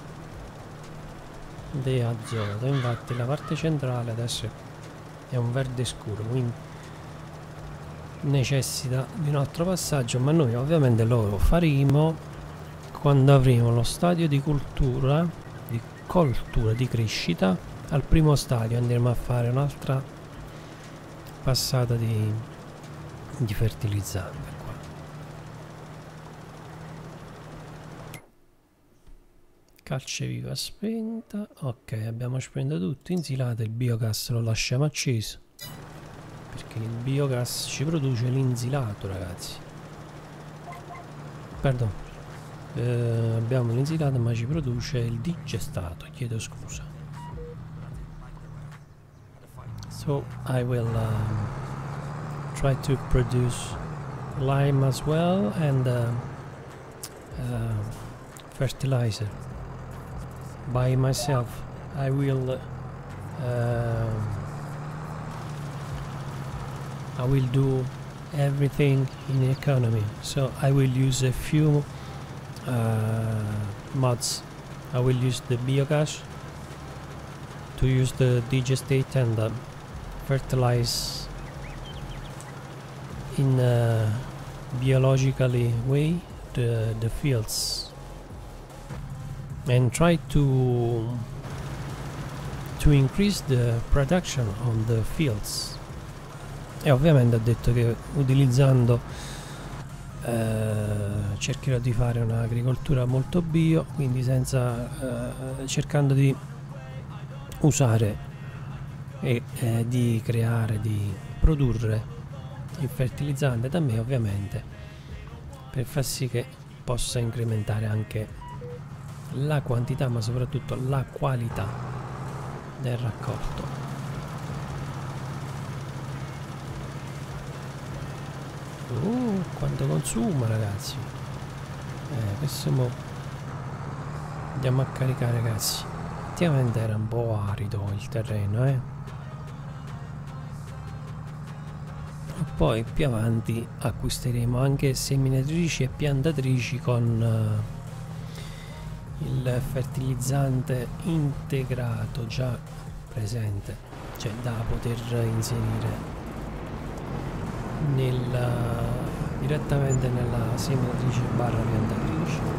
di azoto, infatti la parte centrale adesso è un verde scuro, quindi necessita di un altro passaggio, ma noi ovviamente lo faremo quando avremo lo stadio di cultura, di coltura, di crescita. Al primo stadio andremo a fare un'altra passata di, di fertilizzante. Calce viva spenta. Ok, abbiamo spento tutto. Insilate, il biogas lo lasciamo acceso perché il biogas ci produce l'insilato, ragazzi. Perdono, eh, abbiamo l'insilato ma ci produce il digestato, chiedo scusa. So I will um, try to produce lime as well and uh, uh, fertilizer by myself. I will uh, I will do everything in economy, so I will use a few uh, mods. I will use the biogas to use the digestate and uh, fertilize in a biologically way the, the fields and try to to increase the production on the fields. E ovviamente ho detto che utilizzando eh, cercherò di fare un'agricoltura molto bio, quindi senza eh, cercando di usare e eh, di creare, di produrre il fertilizzante da me, ovviamente, per far sì che possa incrementare anche la quantità ma soprattutto la qualità del raccolto. Uh, quanto consuma, ragazzi. Eh, questo mo andiamo a caricare, ragazzi. Effettivamente era un po' arido il terreno, eh. E poi più avanti acquisteremo anche seminatrici e piantatrici con uh, il fertilizzante integrato già presente, cioè da poter inserire nella, direttamente nella seminatrice barra piantatrice.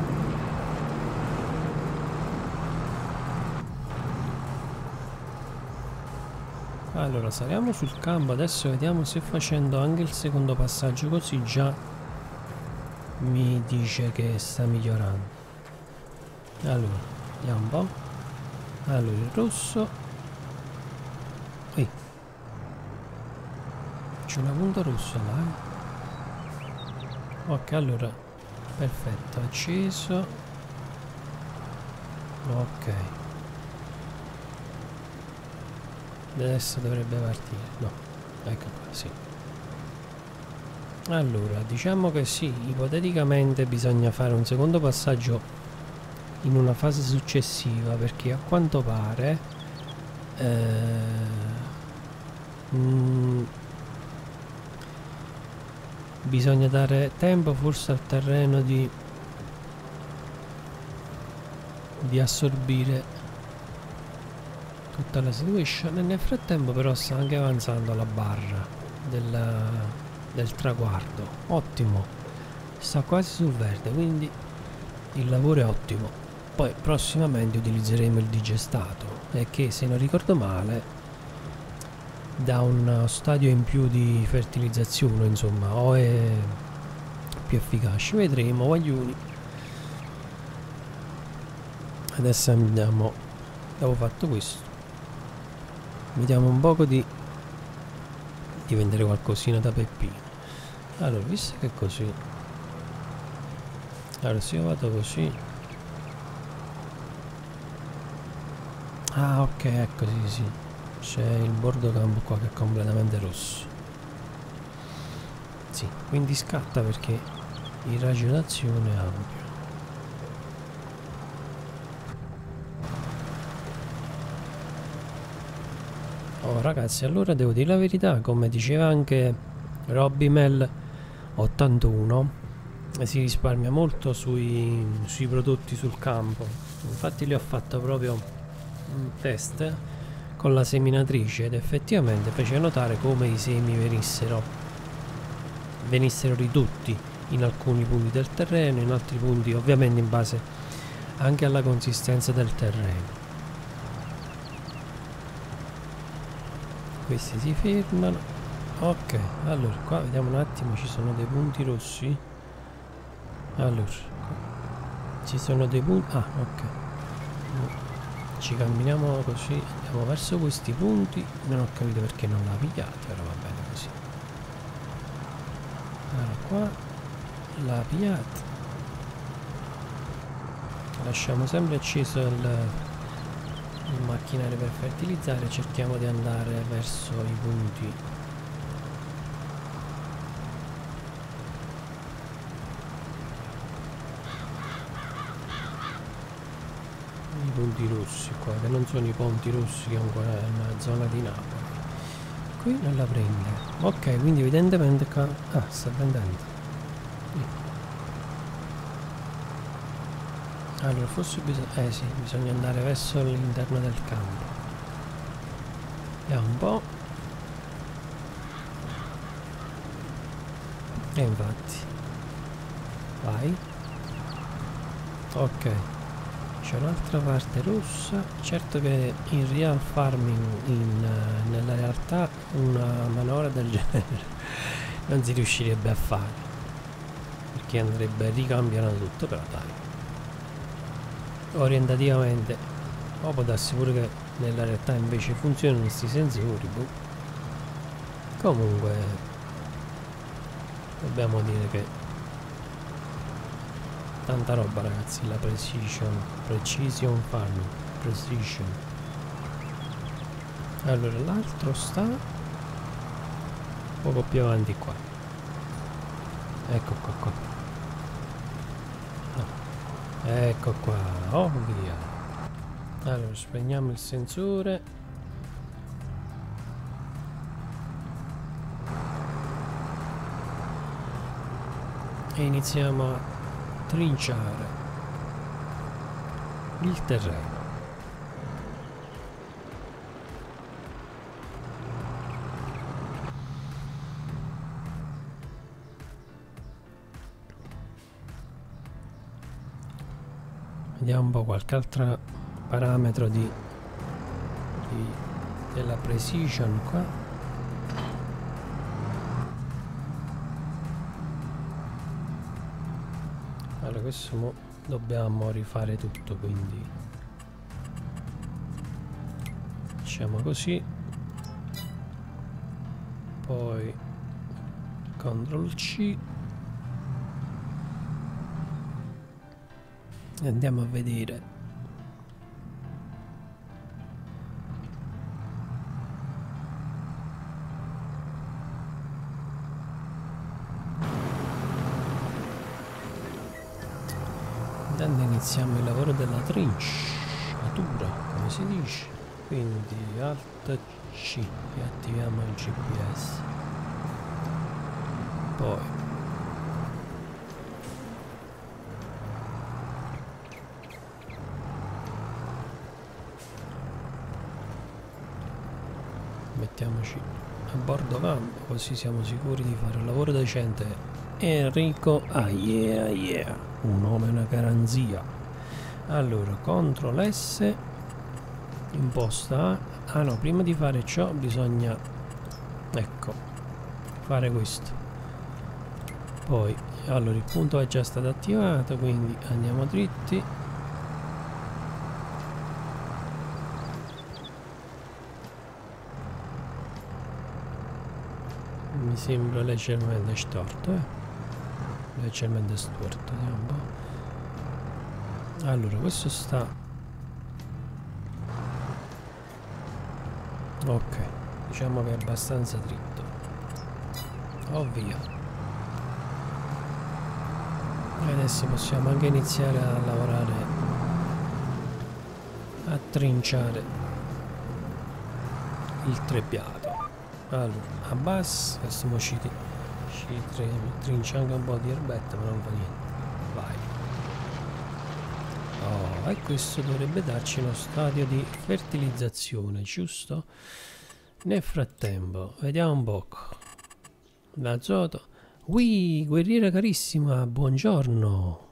Allora saliamo sul campo, adesso vediamo se facendo anche il secondo passaggio così già mi dice che sta migliorando. Allora vediamo un po'. Allora il rosso, ehi, c'è una punta rossa là, eh? Ok, allora perfetto, acceso. Ok, adesso dovrebbe partire. No, ecco qua, sì. Allora diciamo che sì, ipoteticamente bisogna fare un secondo passaggio in una fase successiva, perché a quanto pare eh, mh, bisogna dare tempo forse al terreno di di assorbire tutta la situation, e nel frattempo però sta anche avanzando la barra del, del traguardo. Ottimo, sta quasi sul verde, quindi il lavoro è ottimo. Poi prossimamente utilizzeremo il digestato, e che se non ricordo male dà uno stadio in più di fertilizzazione, insomma, o è più efficace, vedremo. Guaglioni, adesso andiamo, dopo fatto questo vediamo un poco di di vendere qualcosina da Peppino. Allora, visto che è così, allora se io vado così, ah ok, ecco, sì sì, c'è il bordo campo qua che è completamente rosso, sì, quindi scatta perché il raggio d'azione è ampio. Oh ragazzi, allora devo dire la verità, come diceva anche Robbimel ottantuno, si risparmia molto sui, sui prodotti sul campo. Infatti li ho fatto proprio un test con la seminatrice ed effettivamente fece notare come i semi venissero venissero ridotti in alcuni punti del terreno, in altri punti ovviamente in base anche alla consistenza del terreno. Questi si fermano. Ok, allora qua vediamo un attimo, ci sono dei punti rossi. Allora ci sono dei punti, ah ok, ci camminiamo così, andiamo verso questi punti. Non ho capito perché non l'ha pigliato, però va bene così. Allora qua l'ha pigliato, lasciamo sempre acceso il il macchinario per fertilizzare, cerchiamo di andare verso i punti i punti rossi qua, che non sono i ponti rossi che ancora è una zona di Napoli. Qui non la prende, ok, quindi evidentemente qua, ah, sta prendendo. Allora forse bisogna, eh sì, bisogna andare verso l'interno del campo. Vediamo un po'. E infatti vai. Ok, c'è un'altra parte rossa. Certo che in real farming, in, nella realtà, una manovra del genere non si riuscirebbe a fare, perché andrebbe ricambiando tutto, però dai, orientativamente, o può darsi pure che nella realtà invece funzionano questi sensori, boh. Comunque dobbiamo dire che tanta roba, ragazzi, la precision precision farming, precision. Allora l'altro sta poco più avanti qua, ecco qua qua. Ecco qua, oh via. Allora spegniamo il sensore. E iniziamo a trinciare. il terreno. Vediamo un po' qualche altro parametro di, di della precision qua. Allora questo mo dobbiamo rifare tutto, quindi facciamo così, poi control C e andiamo a vedere. Intanto iniziamo il lavoro della trinciatura, come si dice, quindi alt C e attiviamo il G P S, poi mettiamoci a bordo campo, così siamo sicuri di fare un lavoro decente. Enrico, ah yeah yeah, un nome e una garanzia. Allora control S, imposta A. Ah no, prima di fare ciò bisogna, ecco, fare questo. Poi allora il punto è già stato attivato, quindi andiamo dritti. Mi sembra leggermente storto, eh? Leggermente storto, vediamo un po'. Allora questo sta, ok, diciamo che è abbastanza dritto, ovvio. E adesso possiamo anche iniziare a lavorare, a trinciare il trebbiato. Allora abbassa, questo mo ci, ci trincia anche un po' di erbetta, ma non fa niente. Vai. Oh, e questo dovrebbe darci uno stadio di fertilizzazione, giusto? Nel frattempo vediamo un po'. L'azoto. Ui, guerriera carissima, buongiorno.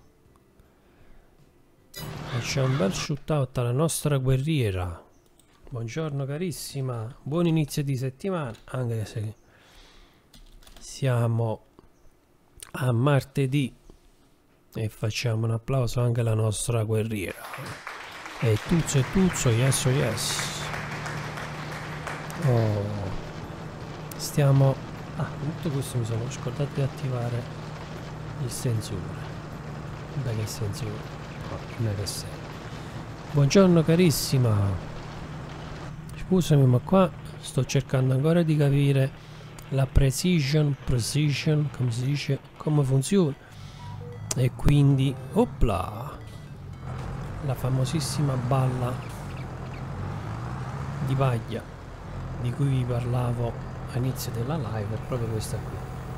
Facciamo un bel shootout alla nostra guerriera. Buongiorno carissima, buon inizio di settimana, anche se siamo a martedì, e facciamo un applauso anche alla nostra guerriera. E tuzzo e tuzzo, yes o yes. Oh, stiamo, ah, tutto questo mi sono scordato di attivare il sensore. Beh, che sensore? No, non è che sei. Buongiorno carissima. Scusami, ma qua sto cercando ancora di capire la precision, precision, come si dice, come funziona. E quindi, opla, la famosissima balla di paglia di cui vi parlavo all'inizio della live è proprio questa qui.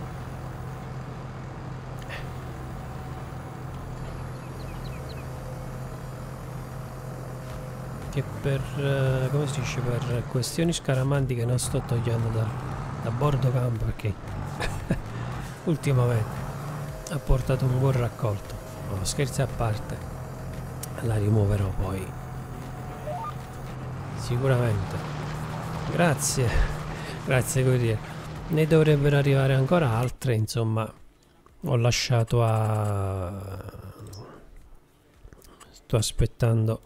Che per, uh, come si dice, per questioni scaramantiche non sto togliendo da, da bordo campo, perché ultimamente ha portato un buon raccolto. No, scherzi a parte, la rimuoverò poi sicuramente. Grazie, grazie guerriero. Ne dovrebbero arrivare ancora altre, insomma. Ho lasciato a, sto aspettando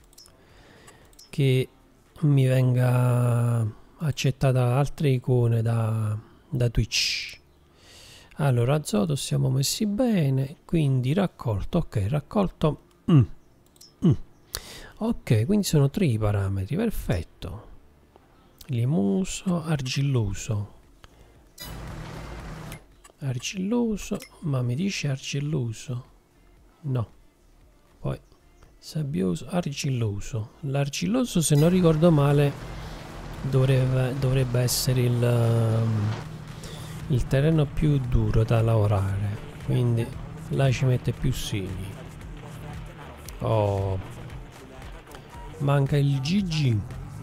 che mi venga accettata altre icone da, da Twitch. Allora azoto siamo messi bene, quindi raccolto, ok, raccolto mm. Mm. Ok, quindi sono tre i parametri, perfetto. Limuso, argilloso, argilloso, ma mi dice argilloso? No, poi sabbioso, argilloso. L'argilloso, se non ricordo male, dovrebbe, dovrebbe essere il, um, il terreno più duro da lavorare, quindi là ci mette più semi. Oh, Manca il G G,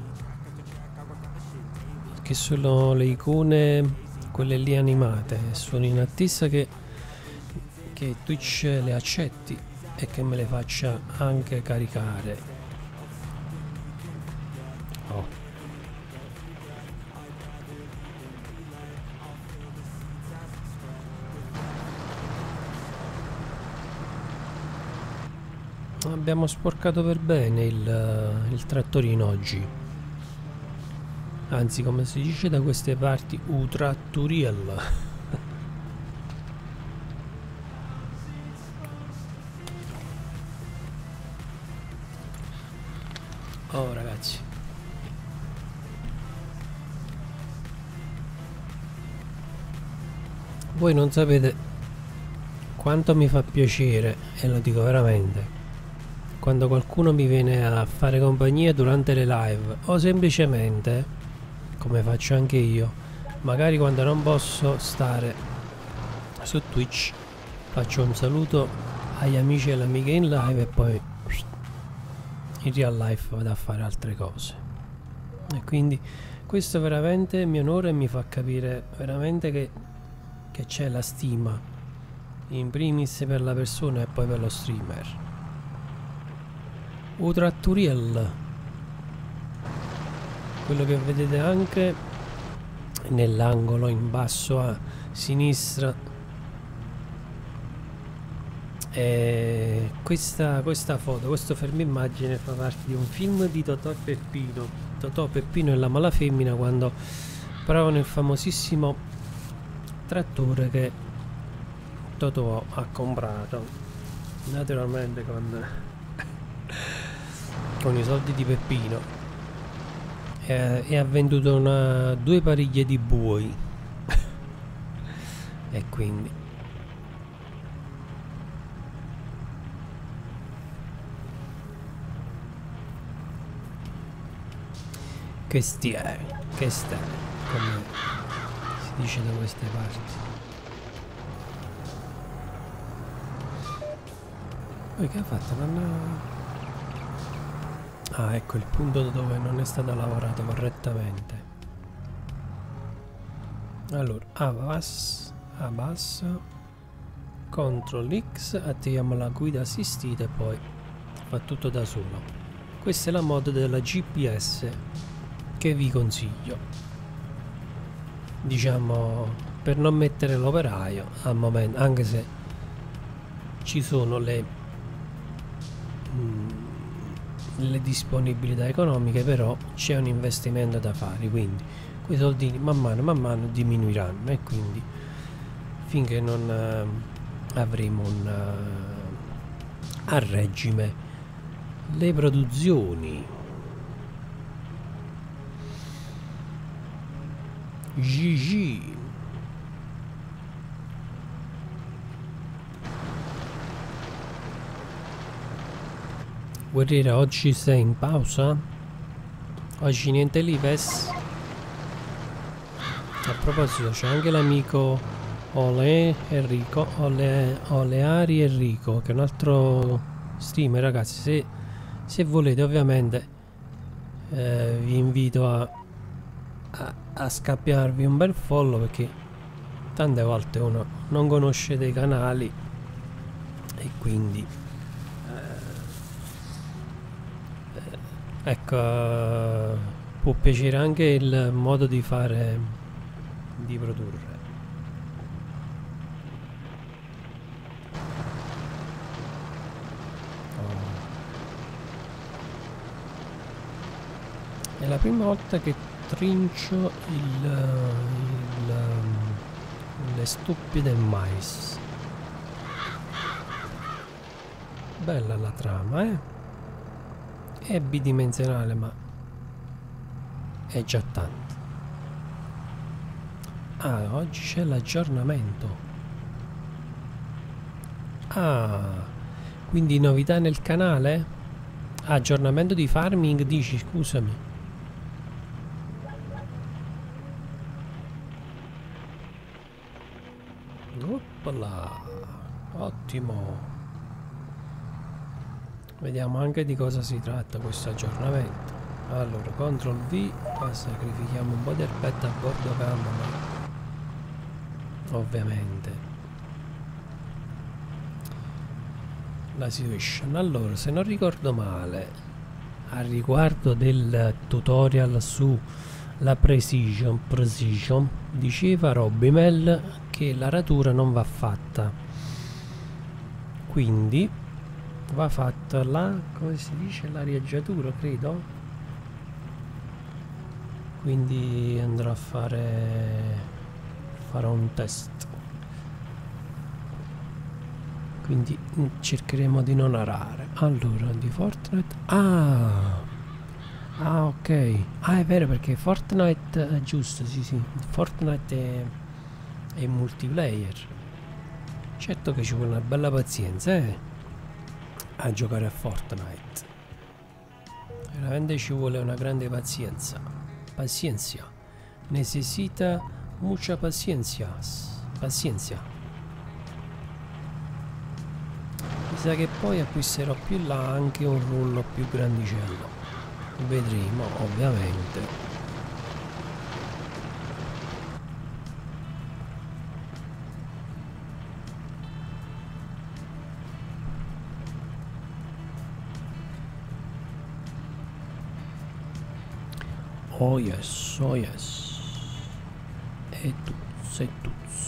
che sono le icone, quelle lì animate. Sono in attesa che, che Twitch le accetti e che me le faccia anche caricare. Oh. Abbiamo sporcato per bene il, il trattorino oggi. Anzi, come si dice da queste parti, u tratturiel. Oh ragazzi, voi non sapete quanto mi fa piacere, e lo dico veramente, quando qualcuno mi viene a fare compagnia durante le live, o semplicemente, come faccio anche io, magari quando non posso stare su Twitch, faccio un saluto agli amici e alle amiche in live e poi in real life vado a fare altre cose. E quindi questo veramente mi onora e mi fa capire veramente che, che c'è la stima, in primis per la persona e poi per lo streamer. U tratturiel, quello che vedete anche nell'angolo in basso a sinistra, e questa, questa foto, questo fermo immagine fa parte di un film di Totò e Peppino. Totò, Peppino e la mala femmina, quando provano il famosissimo trattore che Totò ha comprato, naturalmente con con i soldi di Peppino, e, e ha venduto una, due pariglie di buoi e quindi che stia, che sta, come si dice da queste parti. Poi che ha fatto? Non ha... Ah, ecco il punto dove non è stato lavorato correttamente. Allora, abbassa, abbassa, control X, attiviamo la guida assistita e poi fa tutto da solo. Questa è la mod della G P S che vi consiglio, diciamo, per non mettere l'operaio al momento, anche se ci sono le mm, le disponibilità economiche, però c'è un investimento da fare, quindi quei soldini man mano man mano diminuiranno, e quindi finché non uh, avremo un uh, a regime le produzioni. G G. Guerriera, oggi sei in pausa? Oggi niente lives? A proposito, c'è anche l'amico Ole Enrico, Ole, Oleari Enrico, che è un altro streamer, ragazzi. Se, se volete, ovviamente eh, vi invito a, a, a scappiarvi un bel follow, perché tante volte uno non conosce dei canali e quindi ecco, uh, può piacere anche il modo di fare, di produrre. Oh. È la prima volta che trincio il, il, le stuppe del mais. Bella la trama, eh? È bidimensionale, ma è già tanto. Ah, oggi c'è l'aggiornamento. Ah, quindi novità nel canale? Ah, aggiornamento di farming, dici, scusami. Oppala, ottimo. Vediamo anche di cosa si tratta questo aggiornamento. Allora, control V, qua sacrifichiamo un po' di aspetta a bordo campo, ma ovviamente la situation. Allora, se non ricordo male, a riguardo del tutorial su la precision, precision diceva Robimel che la ratura non va fatta, quindi va fatta la, come si dice, l'arieggiatura, credo. Quindi andrò a fare farò un test, quindi cercheremo di non arare. Allora, di Fortnite, ah ah ok, ah è vero, perché Fortnite è giusto, sì sì, Fortnite è, è multiplayer. Certo che ci vuole una bella pazienza eh, a giocare a Fortnite, veramente ci vuole una grande pazienza, pazienza, necessita mucha pazienza, pazienza. Mi sa che poi acquisterò più in là anche un rullo più grandicello, vedremo ovviamente. Oh yes, oh yes. E tu, sei tu.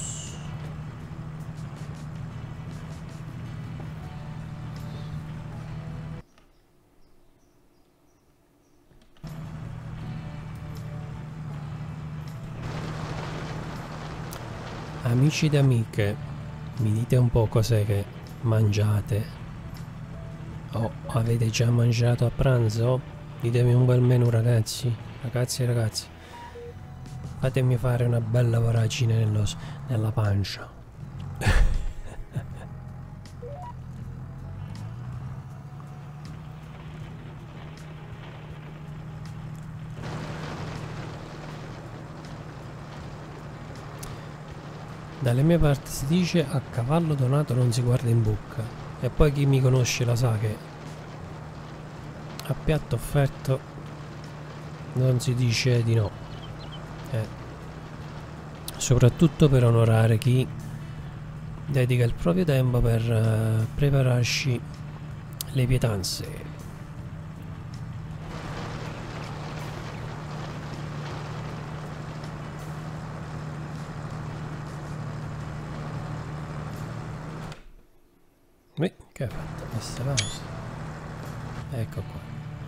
Amici ed amiche, mi dite un po' cos'è che mangiate? O avete già mangiato a pranzo? Ditemi un bel menù, ragazzi, ragazzi e ragazzi. Fatemi fare una bella voragine nello, nella pancia. Dalle mie parti si dice a cavallo donato non si guarda in bocca, e poi chi mi conosce lo sa che a piatto offerto non si dice di no, eh. Soprattutto per onorare chi dedica il proprio tempo per uh, prepararci le pietanze. Beh, che ha fatto questa pausa? Ecco qua.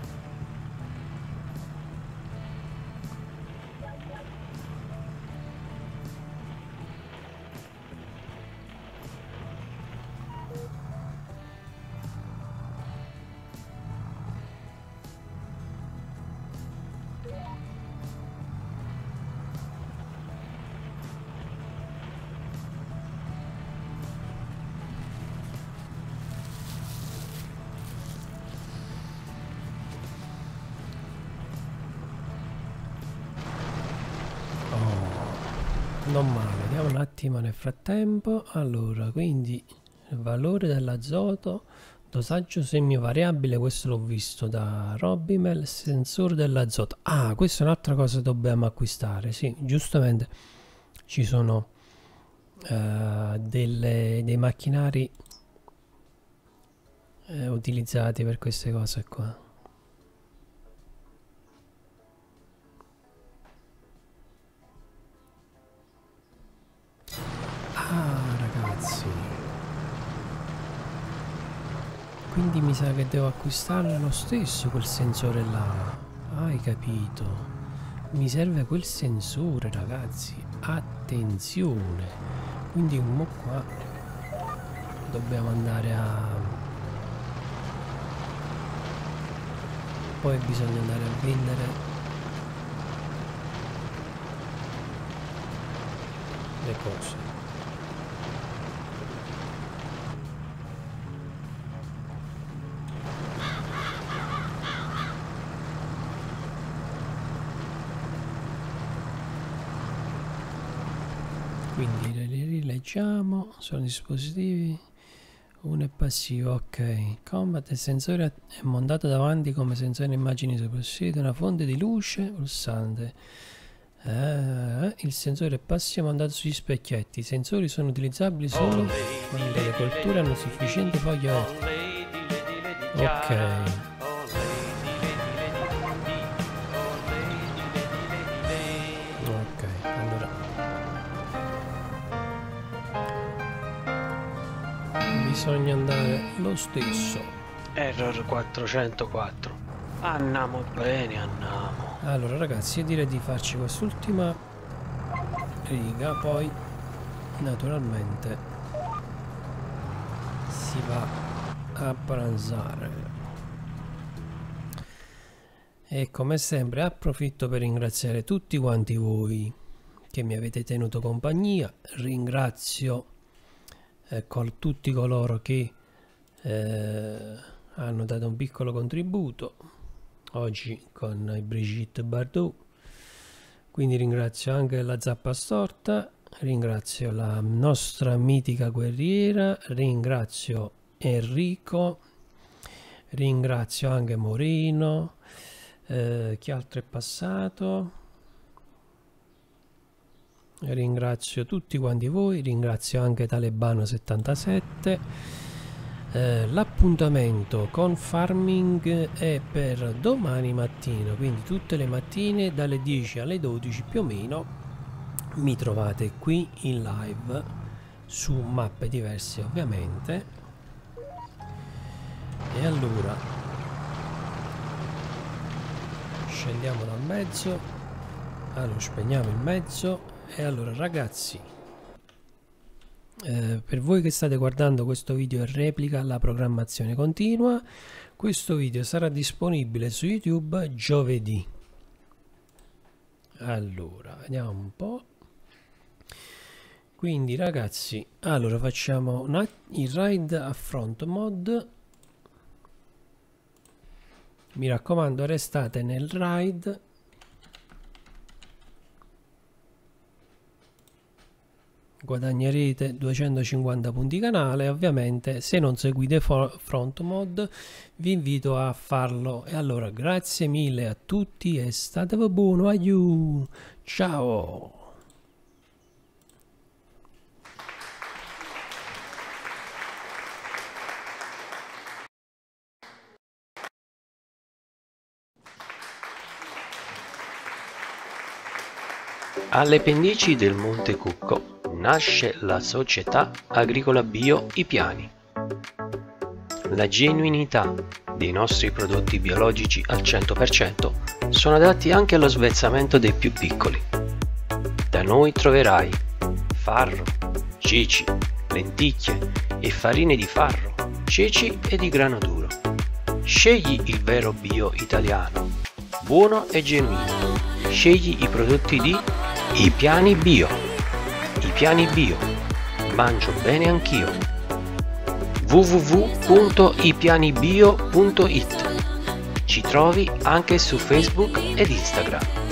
Non male, vediamo un attimo nel frattempo. Allora, quindi il valore dell'azoto, dosaggio semivariabile, questo l'ho visto da Robimel, sensore dell'azoto. Ah, questa è un'altra cosa che dobbiamo acquistare, sì, giustamente ci sono uh, delle, dei macchinari uh, utilizzati per queste cose qua. Ah, ragazzi, quindi mi sa che devo acquistare lo stesso quel sensore là. Hai capito? Mi serve quel sensore, ragazzi, attenzione. Quindi un mo' qua dobbiamo andare a, poi bisogna andare a vendere le cose. Quindi le rileggiamo, sono dispositivi Uno è passivo, ok. Combat, il sensore è montato davanti come sensore immagini, possiede una fonte di luce pulsante. Eh, il sensore è passivo montato sugli specchietti. I sensori sono utilizzabili solo quando le colture hanno sufficiente foglia verde. Ok. Bisogna andare lo stesso. Error quattrocentoquattro. Andiamo bene, andiamo. Allora ragazzi, io direi di farci quest'ultima riga, poi naturalmente si va a pranzare. E come sempre approfitto per ringraziare tutti quanti voi che mi avete tenuto compagnia. Ringrazio eh, con tutti coloro che eh, hanno dato un piccolo contributo oggi con i Brigitte Bardot, quindi ringrazio anche la Zappa Storta, ringrazio la nostra mitica guerriera, ringrazio Enrico, ringrazio anche Moreno, eh, chi altro è passato, ringrazio tutti quanti voi, ringrazio anche Talebano settantasette. Eh, l'appuntamento con Farming è per domani mattina, quindi tutte le mattine dalle dieci alle dodici più o meno mi trovate qui in live su mappe diverse ovviamente. E allora scendiamo dal mezzo, allora spegniamo il mezzo. E allora ragazzi, eh, per voi che state guardando questo video in replica, la programmazione continua. Questo video sarà disponibile su YouTube giovedì. Allora vediamo un po'. Quindi ragazzi, allora facciamo una, il ride a front mod. Mi raccomando, restate nel ride. Guadagnerete duecentocinquanta punti canale. Ovviamente se non seguite front mod vi invito a farlo. E allora grazie mille a tutti e state buono, aiù, ciao. Alle pendici del Monte Cucco nasce la società agricola bio I Piani. La genuinità dei nostri prodotti biologici al cento per cento sono adatti anche allo svezzamento dei più piccoli. Da noi troverai farro, ceci, lenticchie e farine di farro, ceci e di grano duro. Scegli il vero bio italiano, buono e genuino. Scegli i prodotti di I Piani Bio. I Piani Bio. Mangio bene anch'io. w w w punto i piani bio punto it. Ci trovi anche su Facebook ed Instagram.